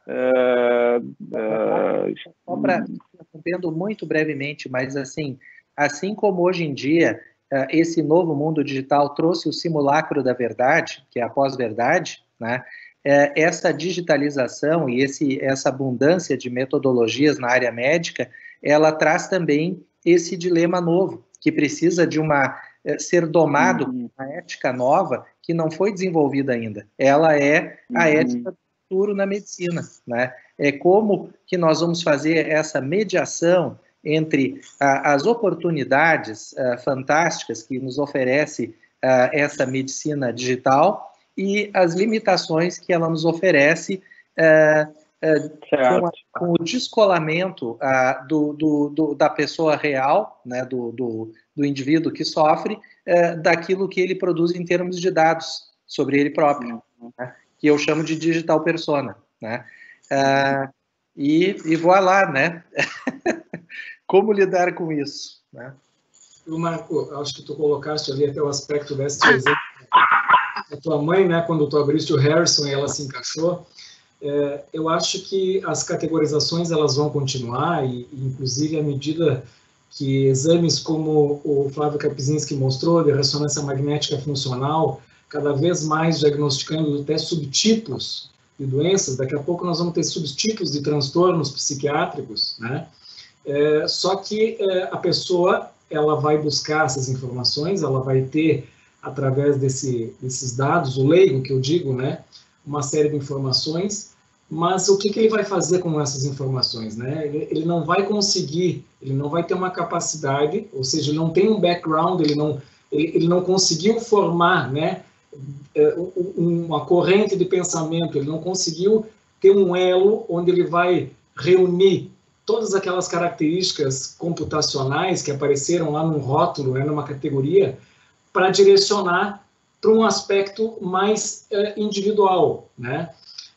Só para entendo muito brevemente, mas assim como hoje em dia esse novo mundo digital trouxe o simulacro da verdade, que é a pós-verdade, né? Essa digitalização e essa abundância de metodologias na área médica, ela traz também esse dilema novo, que precisa de ser domado por uma ética nova que não foi desenvolvida ainda. Ela é a ética do futuro na medicina, né? É como que nós vamos fazer essa mediação entre as oportunidades fantásticas que nos oferece essa medicina digital e as limitações que ela nos oferece com o descolamento da pessoa real, né, do indivíduo que sofre, daquilo que ele produz em termos de dados sobre ele próprio, né, que eu chamo de digital persona, né? E vou lá, né? Como lidar com isso, né? Marco, acho que tu colocaste ali até o aspecto desse exemplo. A tua mãe, né, quando tu abriste o Harrison e ela se encaixou, eu acho que as categorizações elas vão continuar e inclusive à medida que exames como o Flávio Kapczynski mostrou, de ressonância magnética funcional, cada vez mais diagnosticando até subtipos de doenças, daqui a pouco nós vamos ter subtipos de transtornos psiquiátricos, né? Só que a pessoa, ela vai buscar essas informações, ela vai ter, através desses dados, o leigo que eu digo, né, uma série de informações, mas o que ele vai fazer com essas informações, né? Ele não vai conseguir, ele não vai ter uma capacidade, ou seja, ele não tem um background, ele não conseguiu formar, né, uma corrente de pensamento, ele não conseguiu ter um elo onde ele vai reunir todas aquelas características computacionais que apareceram lá num rótulo, né, numa categoria, para direcionar para um aspecto mais individual, né?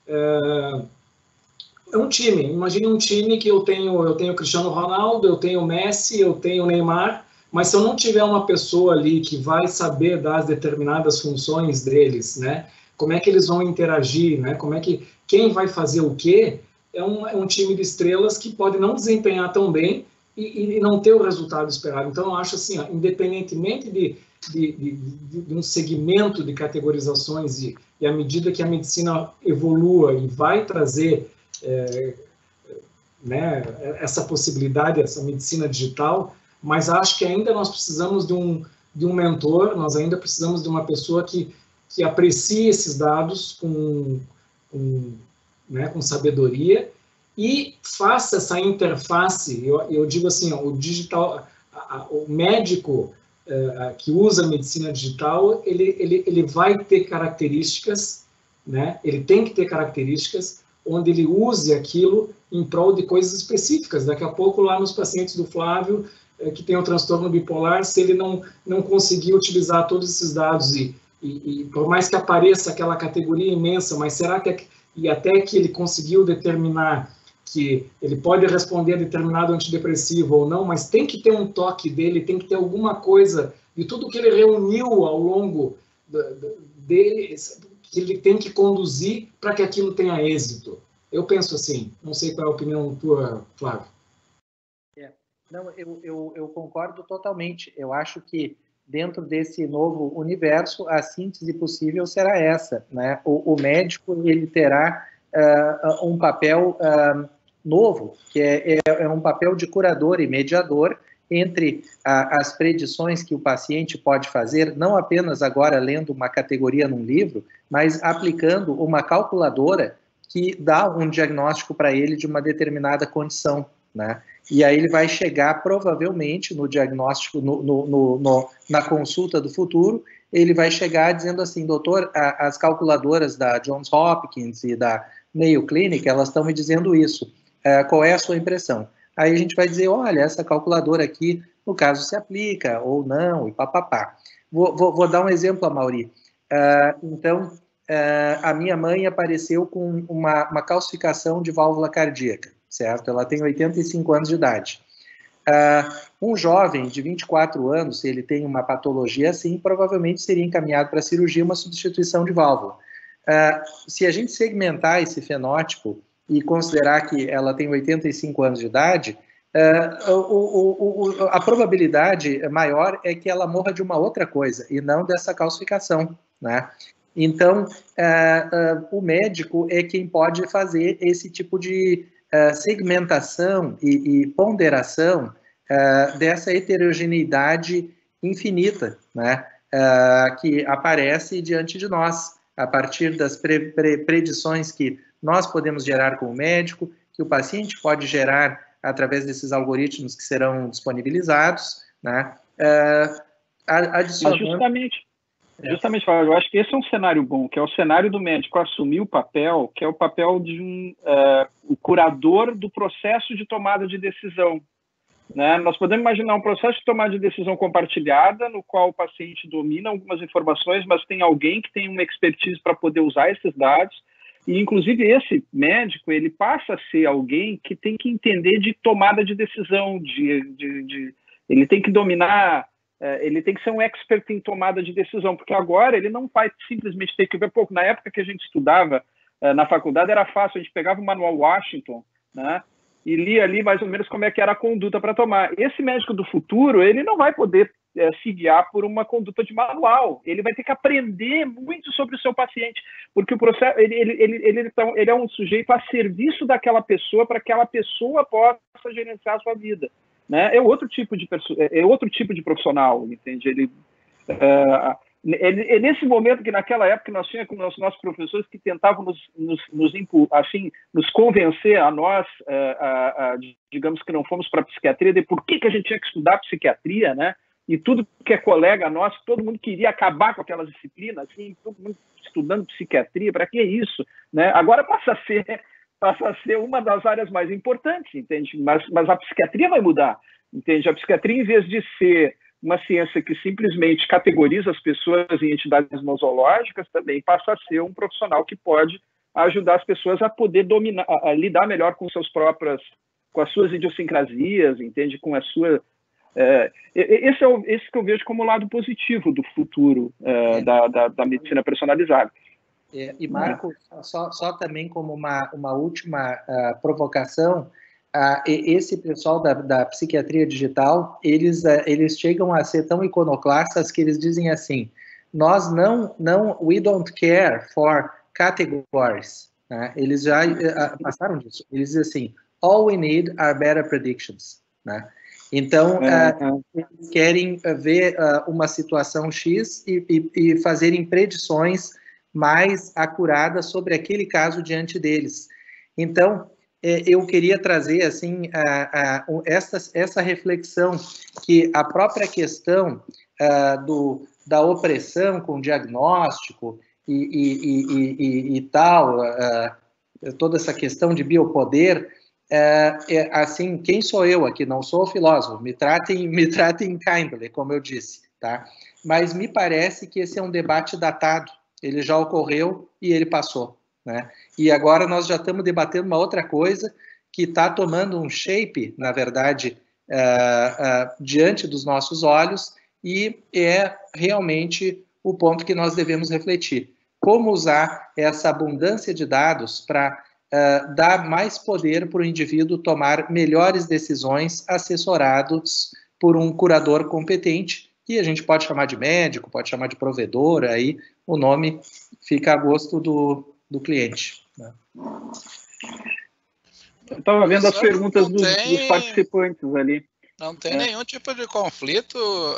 É um time, imagine um time que eu tenho Cristiano Ronaldo, eu tenho Messi, eu tenho Neymar, mas se eu não tiver uma pessoa ali que vai saber das determinadas funções deles, né? Como é que eles vão interagir, né? Quem vai fazer o quê? É um time de estrelas que pode não desempenhar tão bem e não ter o resultado esperado. Então, eu acho assim, ó, independentemente de um segmento de categorizações e à medida que a medicina evolua e vai trazer né, essa possibilidade, essa medicina digital, mas acho que ainda nós precisamos de um mentor, nós ainda precisamos de uma pessoa que aprecie esses dados né, com sabedoria e faça essa interface. Eu digo assim, ó, o digital, o médico que usa a medicina digital, ele vai ter características, né? Ele tem que ter características onde ele use aquilo em prol de coisas específicas. Daqui a pouco, lá nos pacientes do Flávio, que tem o transtorno bipolar, se ele não conseguir utilizar todos esses dados e por mais que apareça aquela categoria imensa, mas será que e até que ele conseguiu determinar que ele pode responder a determinado antidepressivo ou não, mas tem que ter um toque dele, tem que ter alguma coisa de tudo que ele reuniu ao longo dele, que ele tem que conduzir para que aquilo tenha êxito. Eu penso assim, não sei qual é a opinião tua, Flávio. Não, eu concordo totalmente. Eu acho que dentro desse novo universo, a síntese possível será essa, né? O médico, ele terá um papel novo, que é um papel de curador e mediador entre as predições que o paciente pode fazer, não apenas agora lendo uma categoria num livro, mas aplicando uma calculadora que dá um diagnóstico para ele de uma determinada condição, né? E aí ele vai chegar provavelmente no diagnóstico, na consulta do futuro, ele vai chegar dizendo assim, doutor, as calculadoras da Johns Hopkins e da Mayo Clinic, elas estão me dizendo isso. Qual é a sua impressão? Aí a gente vai dizer, olha, essa calculadora aqui, no caso, se aplica ou não, e papapá. Vou dar um exemplo, Amaury. Então, a minha mãe apareceu com uma calcificação de válvula cardíaca, certo? Ela tem 85 anos de idade. Um jovem de 24 anos, se ele tem uma patologia assim, provavelmente seria encaminhado para cirurgia, uma substituição de válvula. Se a gente segmentar esse fenótipo e considerar que ela tem 85 anos de idade, a probabilidade maior é que ela morra de uma outra coisa, e não dessa calcificação, né? Então, o médico é quem pode fazer esse tipo de segmentação e ponderação dessa heterogeneidade infinita, né? Que aparece diante de nós, a partir das predições que nós podemos gerar com o médico, que o paciente pode gerar através desses algoritmos que serão disponibilizados, né? Justamente, eu acho que esse é um cenário bom, que é o cenário do médico assumir o papel, que é o papel de o curador do processo de tomada de decisão, né? Nós podemos imaginar um processo de tomada de decisão compartilhada, no qual o paciente domina algumas informações, mas tem alguém que tem uma expertise para poder usar esses dados. E, inclusive, esse médico, ele passa a ser alguém que tem que entender de tomada de decisão, ele tem que dominar, ele tem que ser um expert em tomada de decisão, porque agora ele não vai simplesmente ter que ver, na época que a gente estudava na faculdade era fácil, a gente pegava o manual Washington, né, e lia ali mais ou menos como é que era a conduta para tomar. Esse médico do futuro, ele não vai poder se guiar por uma conduta de manual. Ele vai ter que aprender muito sobre o seu paciente, porque o processo ele é um sujeito a serviço daquela pessoa para que aquela pessoa possa gerenciar a sua vida, né? É outro tipo de profissional, entende? Nesse momento que naquela época nós tínhamos com os nossos professores que tentavam nos convencer a nós, digamos que não fomos para a psiquiatria, de por que a gente tinha que estudar psiquiatria, né? E tudo que é colega nosso, todo mundo queria acabar com aquelas disciplinas, assim, todo mundo estudando psiquiatria, para que isso, né? Agora passa a ser uma das áreas mais importantes, entende? Mas a psiquiatria vai mudar, entende? A psiquiatria, em vez de ser uma ciência que simplesmente categoriza as pessoas em entidades nosológicas, também passa a ser um profissional que pode ajudar as pessoas a poder dominar, a lidar melhor com as suas idiosincrasias, entende? Com a sua... esse que eu vejo como o lado positivo do futuro da medicina personalizada. E Marco, só também como uma última provocação, esse pessoal da psiquiatria digital, eles chegam a ser tão iconoclastas que eles dizem assim, we don't care for categories, né? Eles já passaram disso, eles dizem assim, all we need are better predictions, né? Então, eles querem ver uma situação X e fazerem predições mais acuradas sobre aquele caso diante deles. Então, eu queria trazer assim, essa reflexão que a própria questão da opressão com diagnóstico e tal, toda essa questão de biopoder, assim, quem sou eu aqui? Não sou filósofo, me tratem kindly, como eu disse, tá? Mas me parece que esse é um debate datado, ele já ocorreu e ele passou, né? E agora nós já estamos debatendo uma outra coisa que está tomando um shape, na verdade, diante dos nossos olhos, e é realmente o ponto que nós devemos refletir. Como usar essa abundância de dados para dar mais poder para o indivíduo tomar melhores decisões assessorados por um curador competente, que a gente pode chamar de médico, pode chamar de provedor, aí o nome fica a gosto do cliente, né? Eu estava vendo as perguntas dos participantes ali. Não tem nenhum tipo de conflito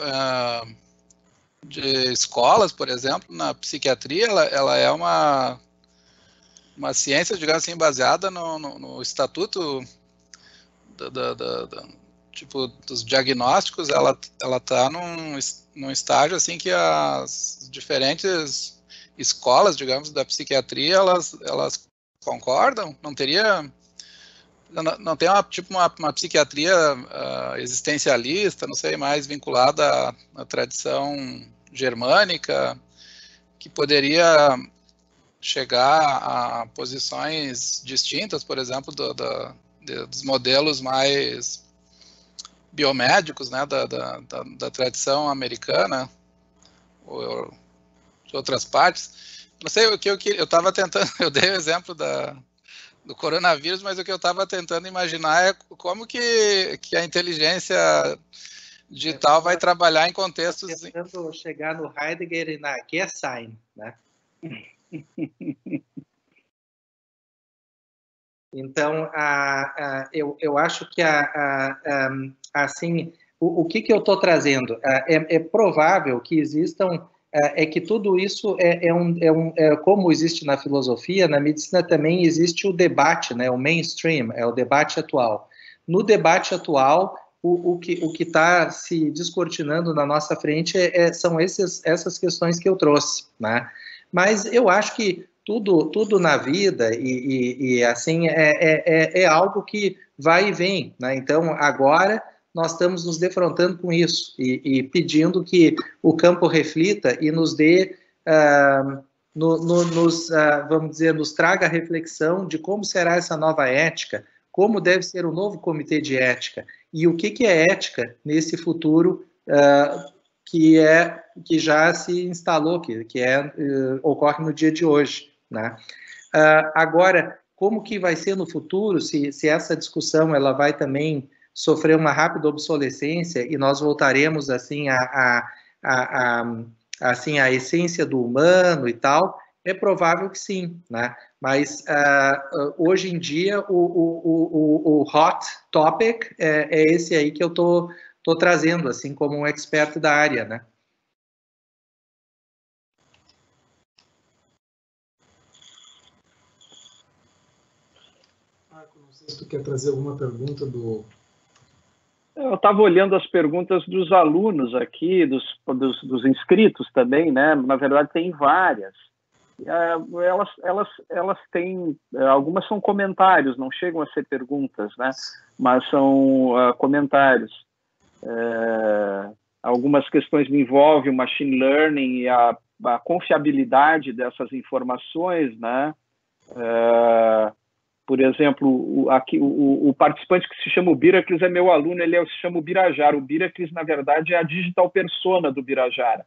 de escolas, por exemplo, na psiquiatria, ela é uma ciência, digamos assim, baseada no estatuto tipo, dos diagnósticos, ela está num estágio assim que as diferentes escolas, digamos, da psiquiatria, elas concordam? Não teria... Não tem uma psiquiatria existencialista, não sei, mais vinculada à tradição germânica, que poderia chegar a posições distintas, por exemplo, dos modelos mais biomédicos, né, da tradição americana, ou de outras partes. Não sei o que eu estava tentando, eu dei o exemplo do coronavírus, mas o que eu estava tentando imaginar é como que a inteligência digital vai trabalhar em contextos... Tentando chegar no Heidegger e na Gersheim, né? Então, eu acho que, assim, o que eu estou trazendo? É provável que existam... que tudo isso como existe na filosofia, na medicina também existe o debate, né, o mainstream, é o debate atual. No debate atual, o que está se descortinando na nossa frente são essas questões que eu trouxe, né? Mas eu acho que tudo na vida e assim é algo que vai e vem, né? Então, agora nós estamos nos defrontando com isso e pedindo que o campo reflita e nos dê, vamos dizer, nos traga a reflexão de como será essa nova ética, como deve ser o novo comitê de ética e o que é ética nesse futuro que já se instalou, que ocorre no dia de hoje, né? Agora, como que vai ser no futuro, se essa discussão ela vai também sofrer uma rápida obsolescência e nós voltaremos assim assim a essência do humano e tal, é provável que sim, né? Mas hoje em dia o hot topic é esse aí que eu tô trazendo assim como um expert da área, né? Marco, não sei se tu quer trazer alguma pergunta do... Eu estava olhando as perguntas dos alunos aqui, dos inscritos também, né? Na verdade, tem várias. Elas têm... Algumas são comentários, não chegam a ser perguntas, né? Mas são comentários. Algumas questões envolvem o machine learning e a confiabilidade dessas informações, né? Por exemplo, aqui, o participante que se chama o Biraclis é meu aluno, ele se chama o Birajara. O Biraclis, na verdade, é a digital persona do Birajara.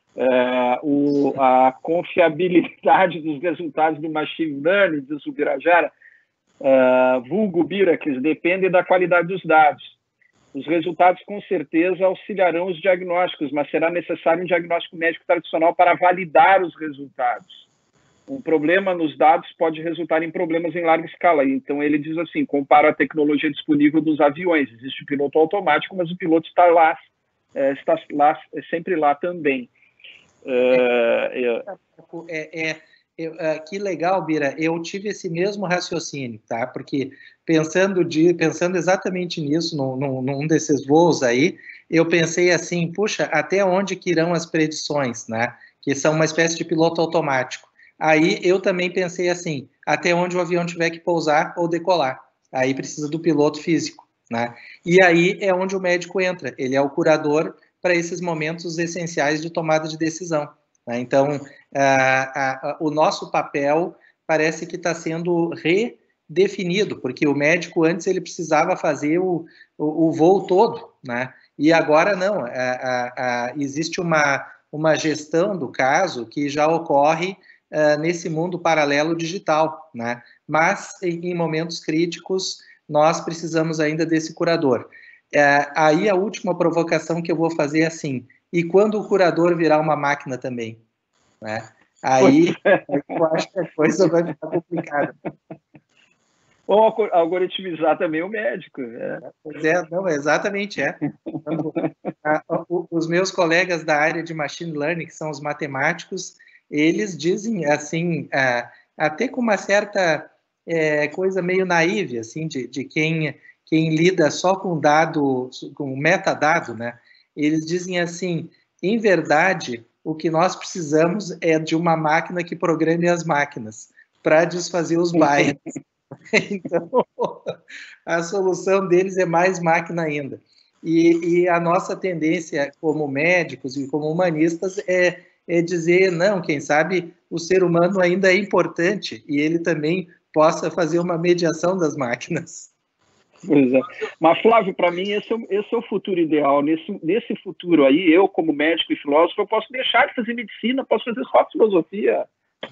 A confiabilidade dos resultados do machine learning, diz o Birajara, vulgo Biraclis, depende da qualidade dos dados. Os resultados, com certeza, auxiliarão os diagnósticos, mas será necessário um diagnóstico médico tradicional para validar os resultados. Um problema nos dados pode resultar em problemas em larga escala. Então, ele diz assim, compara a tecnologia disponível dos aviões. Existe o piloto automático, mas o piloto está sempre lá também. Que legal, Bira. Eu tive esse mesmo raciocínio, tá? Porque pensando exatamente nisso, num desses voos aí, eu pensei assim, puxa, até onde que irão as predições, né? Que são uma espécie de piloto automático. Aí eu também pensei assim, até onde o avião tiver que pousar ou decolar. Aí precisa do piloto físico, né? E aí é onde o médico entra. Ele é o curador para esses momentos essenciais de tomada de decisão, né? Então, o nosso papel parece que está sendo redefinido, porque o médico antes ele precisava fazer o voo todo, né? E agora não. Existe uma gestão do caso que já ocorre nesse mundo paralelo digital, né? Mas em momentos críticos nós precisamos ainda desse curador. Aí a última provocação que eu vou fazer é assim, e quando o curador virar uma máquina também, né? Aí eu acho que a coisa vai ficar complicada. Ou algoritmizar também o médico. Pois não, exatamente, Os meus colegas da área de machine learning, que são os matemáticos, eles dizem assim, até com uma certa coisa meio naive, assim, de quem quem lida só com dado, com metadado, né? Eles dizem assim, em verdade, o que nós precisamos é de uma máquina que programe as máquinas para desfazer os bias. Então, a solução deles é mais máquina ainda. E a nossa tendência como médicos e como humanistas é dizer, não, quem sabe o ser humano ainda é importante e ele também possa fazer uma mediação das máquinas. Pois é. Mas, Flávio, para mim, esse é o futuro ideal. Nesse futuro aí, eu, como médico e filósofo, eu posso deixar de fazer medicina, posso fazer só filosofia.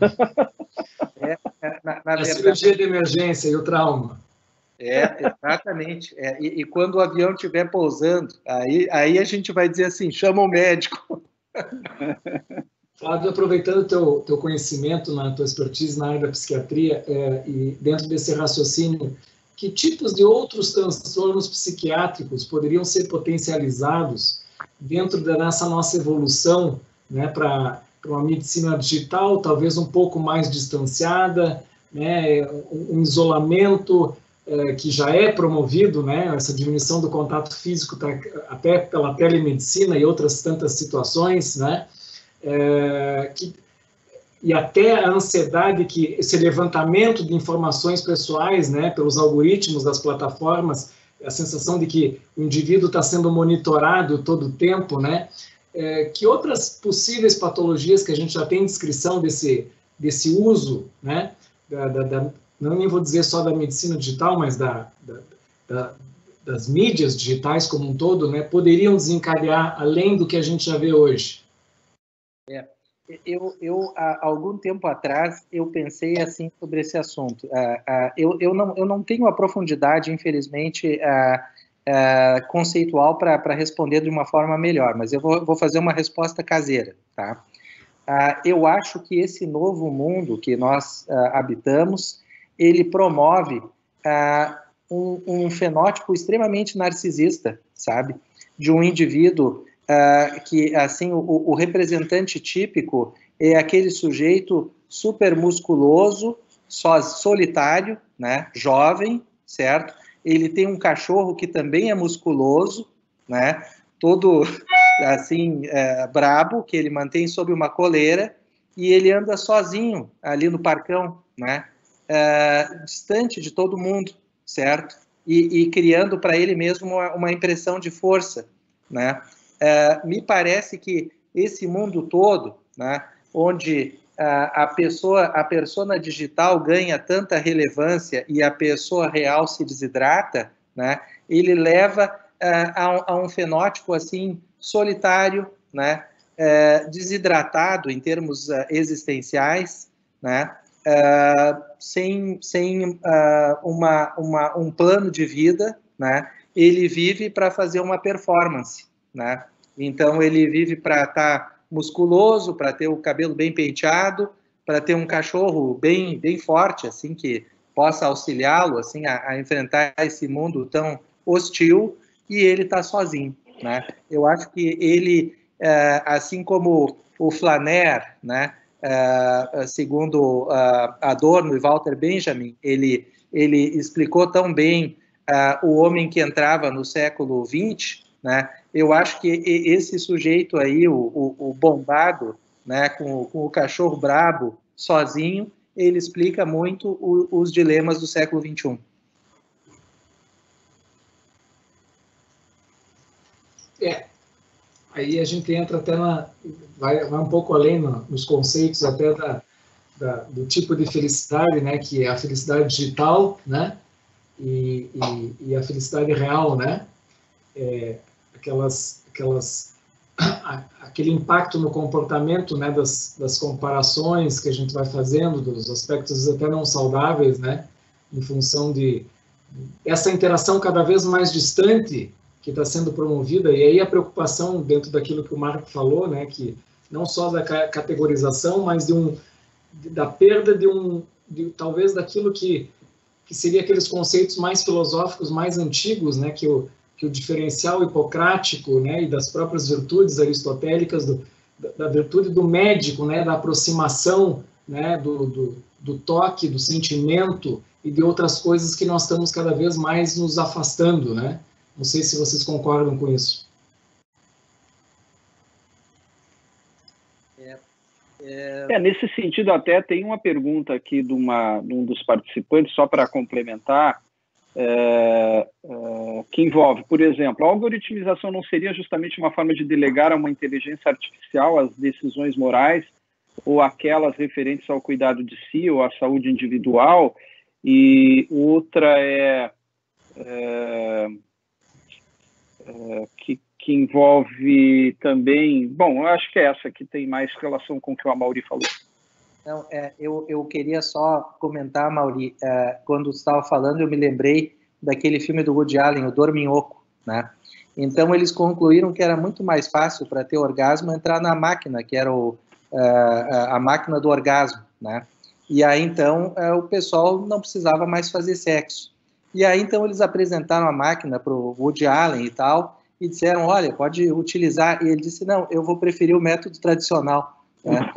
A cirurgia de emergência e o trauma. Exatamente. E quando o avião estiver pousando, aí a gente vai dizer assim, chama o médico. Flávio, aproveitando o teu conhecimento, tua expertise na área da psiquiatria, e dentro desse raciocínio, que tipos de outros transtornos psiquiátricos poderiam ser potencializados dentro dessa nossa evolução, né, para uma medicina digital, talvez um pouco mais distanciada, né, um isolamento que já é promovido, né, essa diminuição do contato físico até pela telemedicina e outras tantas situações, né, e até a ansiedade, que esse levantamento de informações pessoais, né, pelos algoritmos das plataformas, a sensação de que o indivíduo está sendo monitorado todo o tempo, né, que outras possíveis patologias que a gente já tem descrição desse uso, né, não nem vou dizer só da medicina digital, mas das mídias digitais como um todo, né, poderiam desencadear além do que a gente já vê hoje? Eu há algum tempo atrás, eu pensei assim sobre esse assunto. Eu não tenho a profundidade, infelizmente, conceitual para responder de uma forma melhor, mas eu vou fazer uma resposta caseira, tá? Eu acho que esse novo mundo que nós habitamos, ele promove um fenótipo extremamente narcisista, sabe? De um indivíduo que, assim, o representante típico é aquele sujeito super musculoso, solitário, né? Jovem, certo? Ele tem um cachorro que também é musculoso, né? Todo, assim, brabo, que ele mantém sob uma coleira, e ele anda sozinho ali no parcão, né? Distante de todo mundo, certo? E criando para ele mesmo uma impressão de força, né? Me parece que esse mundo todo, né, onde a persona digital ganha tanta relevância e a pessoa real se desidrata, né, ele leva a um fenótipo assim solitário, né, desidratado em termos existenciais, né, sem um plano de vida, né, ele vive para fazer uma performance, né? Então ele vive para estar musculoso, para ter o cabelo bem penteado, para ter um cachorro bem forte, assim, que possa auxiliá-lo assim a enfrentar esse mundo tão hostil, e ele está sozinho, né? Eu acho que ele, assim como o Flaner, né, segundo Adorno e Walter Benjamin, ele explicou tão bem o homem que entrava no século XX, né? Eu acho que esse sujeito aí, o bombado, né, com o cachorro brabo, sozinho, ele explica muito os dilemas do século XXI. Aí a gente entra até vai um pouco além nos conceitos até do tipo de felicidade, né, que é a felicidade digital, né, e a felicidade real, né, aquele impacto no comportamento, né, das comparações que a gente vai fazendo, dos aspectos até não saudáveis, né, em função essa interação cada vez mais distante que está sendo promovida, e aí a preocupação dentro daquilo que o Marco falou, né, que não só da categorização, mas da perda talvez daquilo que seria aqueles conceitos mais filosóficos, mais antigos, né, que o diferencial hipocrático, né, e das próprias virtudes aristotélicas, da virtude do médico, né, da aproximação, né, do toque, do sentimento, e de outras coisas que nós estamos cada vez mais nos afastando, né? Não sei se vocês concordam com isso. Nesse sentido, até tem uma pergunta aqui de um dos participantes, só para complementar, que envolve, por exemplo, a algoritmização não seria justamente uma forma de delegar a uma inteligência artificial as decisões morais ou aquelas referentes ao cuidado de si ou à saúde individual? E outra que envolve também... Bom, eu acho que é essa que tem mais relação com o que o Amaury falou. Não, eu queria só comentar, Amaury, quando você estava falando, eu me lembrei daquele filme do Woody Allen, O Dorminhoco, né? Então, eles concluíram que era muito mais fácil para ter orgasmo entrar na máquina, que era a máquina do orgasmo, né? E aí, então, o pessoal não precisava mais fazer sexo. E aí, então, eles apresentaram a máquina para o Woody Allen e tal, e disseram, olha, pode utilizar. E ele disse, não, eu vou preferir o método tradicional. Né?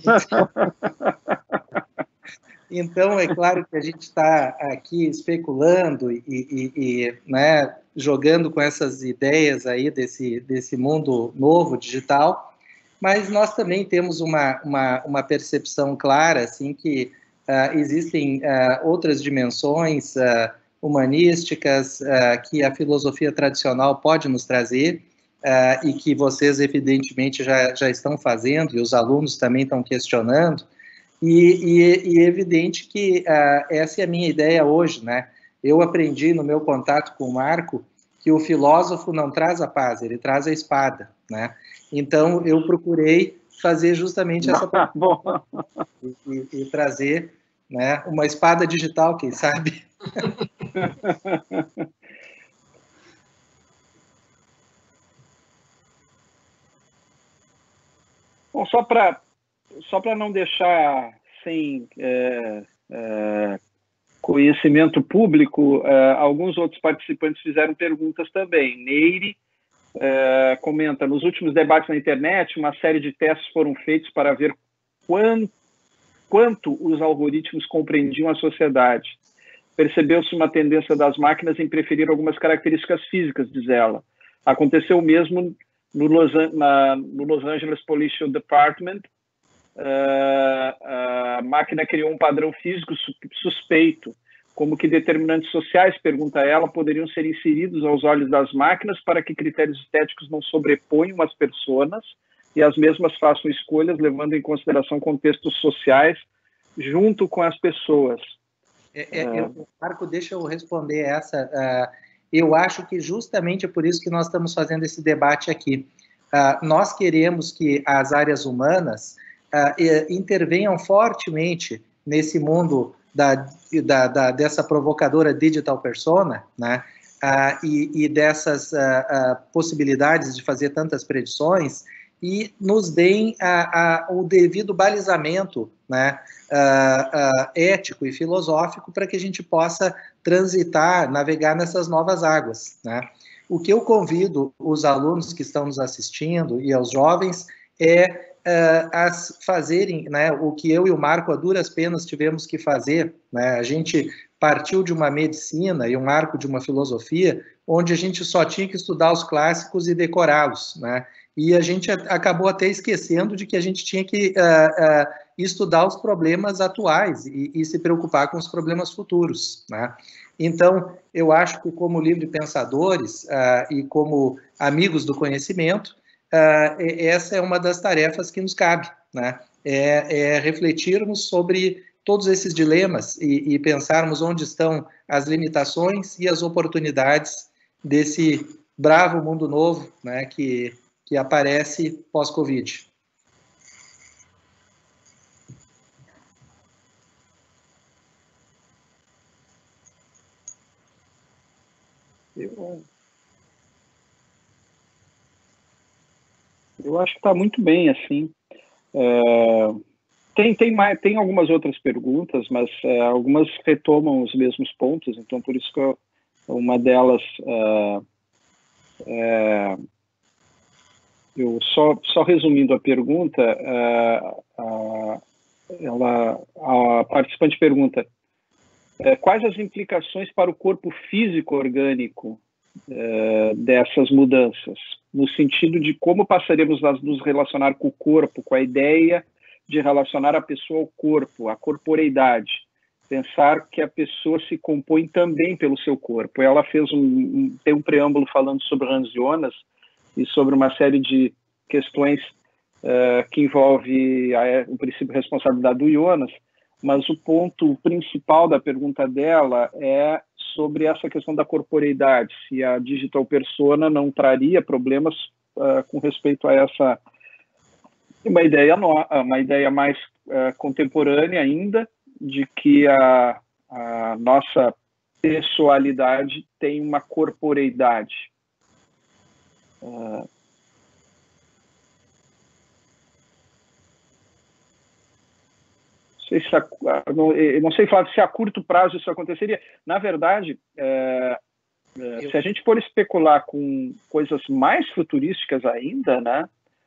Então, é claro que a gente está aqui especulando e né, jogando com essas ideias aí desse mundo novo, digital, mas nós também temos uma percepção clara, assim, que existem outras dimensões humanísticas que a filosofia tradicional pode nos trazer e que vocês, evidentemente, já estão fazendo, e os alunos também estão questionando, e é evidente que essa é a minha ideia hoje, né? Eu aprendi no meu contato com o Marco que o filósofo não traz a paz, ele traz a espada, né? Então, eu procurei fazer justamente essa e trazer, né, uma espada digital, quem sabe? Bom, só para não deixar sem conhecimento público, alguns outros participantes fizeram perguntas também. Neire comenta, nos últimos debates na internet, uma série de testes foram feitos para ver quanto os algoritmos compreendiam a sociedade. Percebeu-se uma tendência das máquinas em preferir algumas características físicas, diz ela. Aconteceu o mesmo no Los Angeles Police Department. A máquina criou um padrão físico suspeito, como que determinantes sociais, pergunta ela, poderiam ser inseridos aos olhos das máquinas para que critérios estéticos não sobreponham as pessoas e as mesmas façam escolhas levando em consideração contextos sociais junto com as pessoas. Marco, deixa eu responder essa. Eu acho que justamente é por isso que nós estamos fazendo esse debate aqui. Nós queremos que as áreas humanas intervenham fortemente nesse mundo dessa provocadora digital persona, né? E dessas possibilidades de fazer tantas predições, e nos deem o devido balizamento, né, ético e filosófico para que a gente possa transitar, navegar nessas novas águas, né? O que eu convido os alunos que estão nos assistindo e aos jovens a fazerem, né, o que eu e o Marco a duras penas tivemos que fazer, né? A gente partiu de uma medicina e o Marco de uma filosofia onde a gente só tinha que estudar os clássicos e decorá-los, né? E a gente acabou até esquecendo de que a gente tinha que estudar os problemas atuais e se preocupar com os problemas futuros, né? Então, eu acho que como livre pensadores e como amigos do conhecimento, essa é uma das tarefas que nos cabe, né? Refletirmos sobre todos esses dilemas e pensarmos onde estão as limitações e as oportunidades desse bravo mundo novo, né, que aparece pós-Covid. Eu acho que está muito bem, assim. Tem algumas outras perguntas, mas algumas retomam os mesmos pontos, então por isso que uma delas... eu só resumindo a pergunta, a participante pergunta: quais as implicações para o corpo físico orgânico dessas mudanças, no sentido de como passaremos a nos relacionar com o corpo, com a ideia de relacionar a pessoa ao corpo, a corporeidade, pensar que a pessoa se compõe também pelo seu corpo. Ela fez tem um preâmbulo falando sobre Hans Jonas e sobre uma série de questões que envolve o princípio de responsabilidade do Jonas, mas o ponto principal da pergunta dela é sobre essa questão da corporeidade, se a digital persona não traria problemas com respeito a essa uma ideia mais contemporânea ainda, de que a nossa pessoalidade tem uma corporeidade. Não sei, Flávio, se a curto prazo isso aconteceria. Na verdade, se a gente for especular com coisas mais futurísticas ainda, né,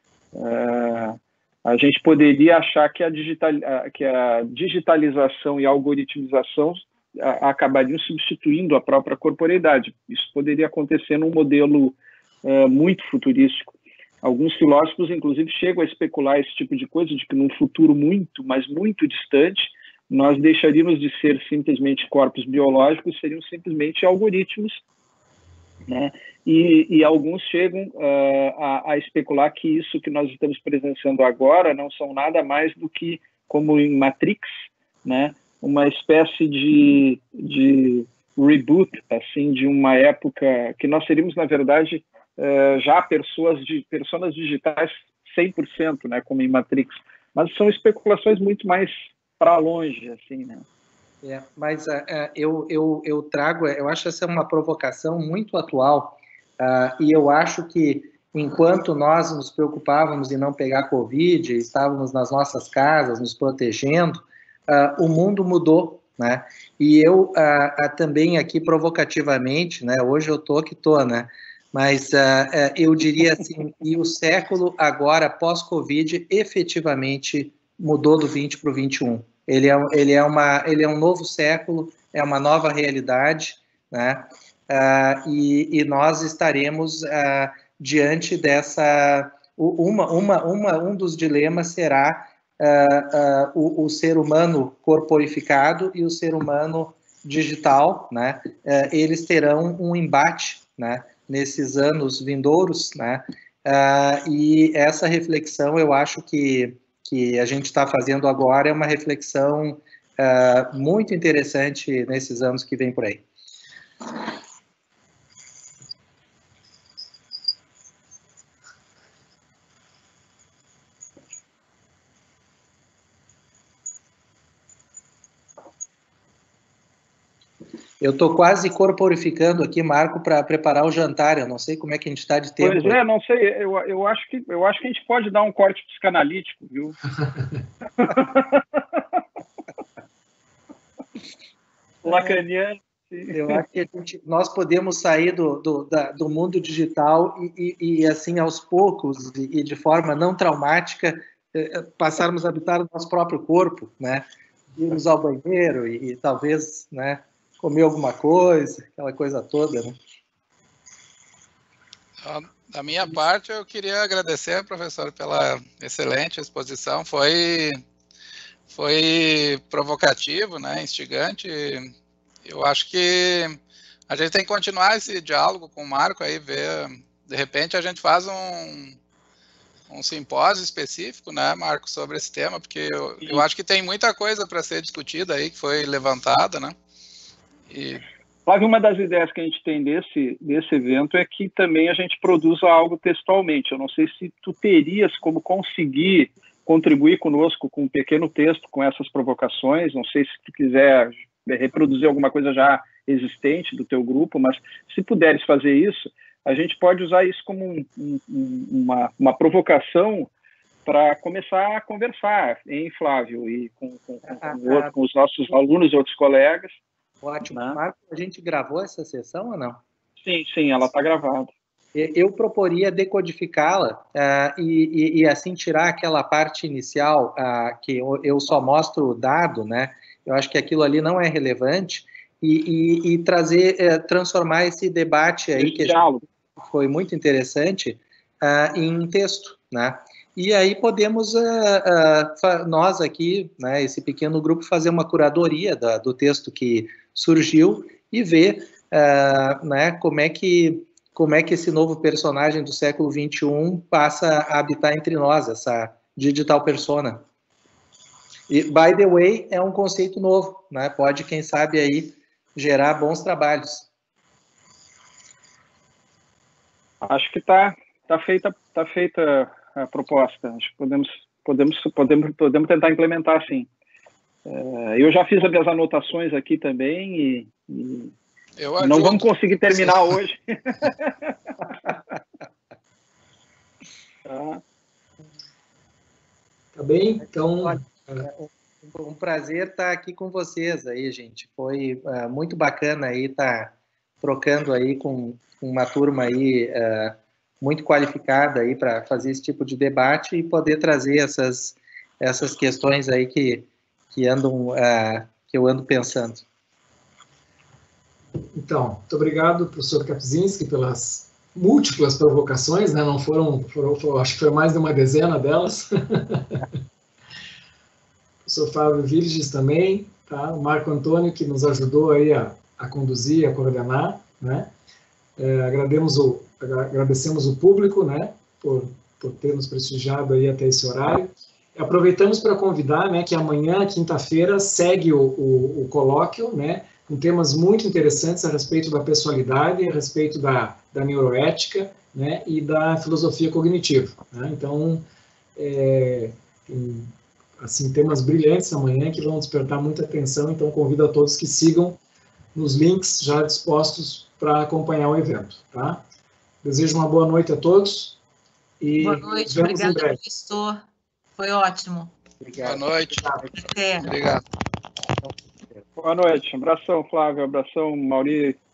a gente poderia achar que a digitalização e a algoritmização acabariam substituindo a própria corporeidade. Isso poderia acontecer num modelo muito futurístico. Alguns filósofos, inclusive, chegam a especular esse tipo de coisa, de que num futuro muito, mas muito distante, nós deixaríamos de ser simplesmente corpos biológicos, seriam simplesmente algoritmos, né? E alguns chegam a especular que isso que nós estamos presenciando agora não são nada mais do que, como em Matrix, né, uma espécie de reboot, assim, de uma época que nós seríamos, na verdade, já personas digitais 100%, né, como em Matrix. Mas são especulações muito mais para longe, assim, né? Mas eu trago, eu acho essa uma provocação muito atual, e eu acho que enquanto nós nos preocupávamos em não pegar Covid, estávamos nas nossas casas, nos protegendo, o mundo mudou, né? E eu também aqui provocativamente, né? Hoje eu tô que tô, né? Mas eu diria assim, e o século agora, pós-Covid, efetivamente mudou do 20 para o 21. Ele é um novo século, é uma nova realidade, né? E nós estaremos diante dessa... Um dos dilemas será o ser humano corporificado e o ser humano digital, né? Eles terão um embate, né, nesses anos vindouros, né? E essa reflexão, eu acho que a gente está fazendo agora é uma reflexão muito interessante nesses anos que vem por aí. Eu estou quase corporificando aqui, Marco, para preparar o jantar. Eu não sei como é que a gente está de tempo. Pois é, não sei. Eu acho que a gente pode dar um corte psicanalítico, viu? Lacaniano. Eu acho que nós podemos sair do mundo digital e assim, aos poucos, e de forma não traumática, passarmos a habitar o nosso próprio corpo, né? Irmos ao banheiro e talvez, né, comer alguma coisa, aquela coisa toda, né? Da minha parte, eu queria agradecer, professor, pela excelente exposição. Foi provocativo, né, instigante. Eu acho que a gente tem que continuar esse diálogo com o Marco aí, ver, de repente a gente faz um simpósio específico, né, Marco, sobre esse tema, porque eu acho que tem muita coisa para ser discutida aí, que foi levantada, né? Flávio, uma das ideias que a gente tem desse evento é que também a gente produza algo textualmente. Eu não sei se tu terias como conseguir contribuir conosco com um pequeno texto com essas provocações. Não sei se tu quiser reproduzir alguma coisa já existente do teu grupo, mas se puderes fazer isso, a gente pode usar isso como uma provocação para começar a conversar, hein, Flávio, e com os nossos alunos e outros colegas. Ótimo. Marco, a gente gravou essa sessão ou não? Sim, ela está gravada. Eu proporia decodificá-la e assim tirar aquela parte inicial que eu só mostro o dado, né? eu acho que aquilo ali não é relevante, e trazer, transformar esse debate aí, que foi muito interessante, em texto, né? E aí podemos, nós aqui, né, esse pequeno grupo, fazer uma curadoria do texto que surgiu e ver, né, como é que esse novo personagem do século XXI passa a habitar entre nós, essa digital persona. E, by the way, é um conceito novo, né? Pode, quem sabe, aí gerar bons trabalhos. Acho que tá feita a proposta. Acho que podemos tentar implementar, sim. Eu já fiz as minhas anotações aqui também e não vamos conseguir terminar hoje. Tá bem? Então... Um prazer estar aqui com vocês aí, gente. Foi muito bacana aí estar trocando aí com uma turma aí muito qualificada aí para fazer esse tipo de debate e poder trazer essas questões aí que eu ando pensando. Então, muito obrigado, professor Kapczynski, pelas múltiplas provocações, né? Não foram, acho que foi mais de uma dezena delas. Professor Fábio Virges também, tá? O Marco Antônio, que nos ajudou aí a conduzir, a coordenar, né? Agradecemos o público, né, por ter nos prestigiado aí até esse horário. Aproveitamos para convidar, né, que amanhã, quinta-feira, segue o colóquio, né, com temas muito interessantes a respeito da pessoalidade, a respeito da neuroética, né, e da filosofia cognitiva, né? Então, assim, temas brilhantes amanhã que vão despertar muita atenção, então convido a todos que sigam nos links já dispostos para acompanhar o evento, tá? Desejo uma boa noite a todos e boa noite, obrigado, professor. Foi ótimo. Obrigado. Boa noite. Até. Obrigado. Boa noite. Abração, Flávio. Abração, Mauri.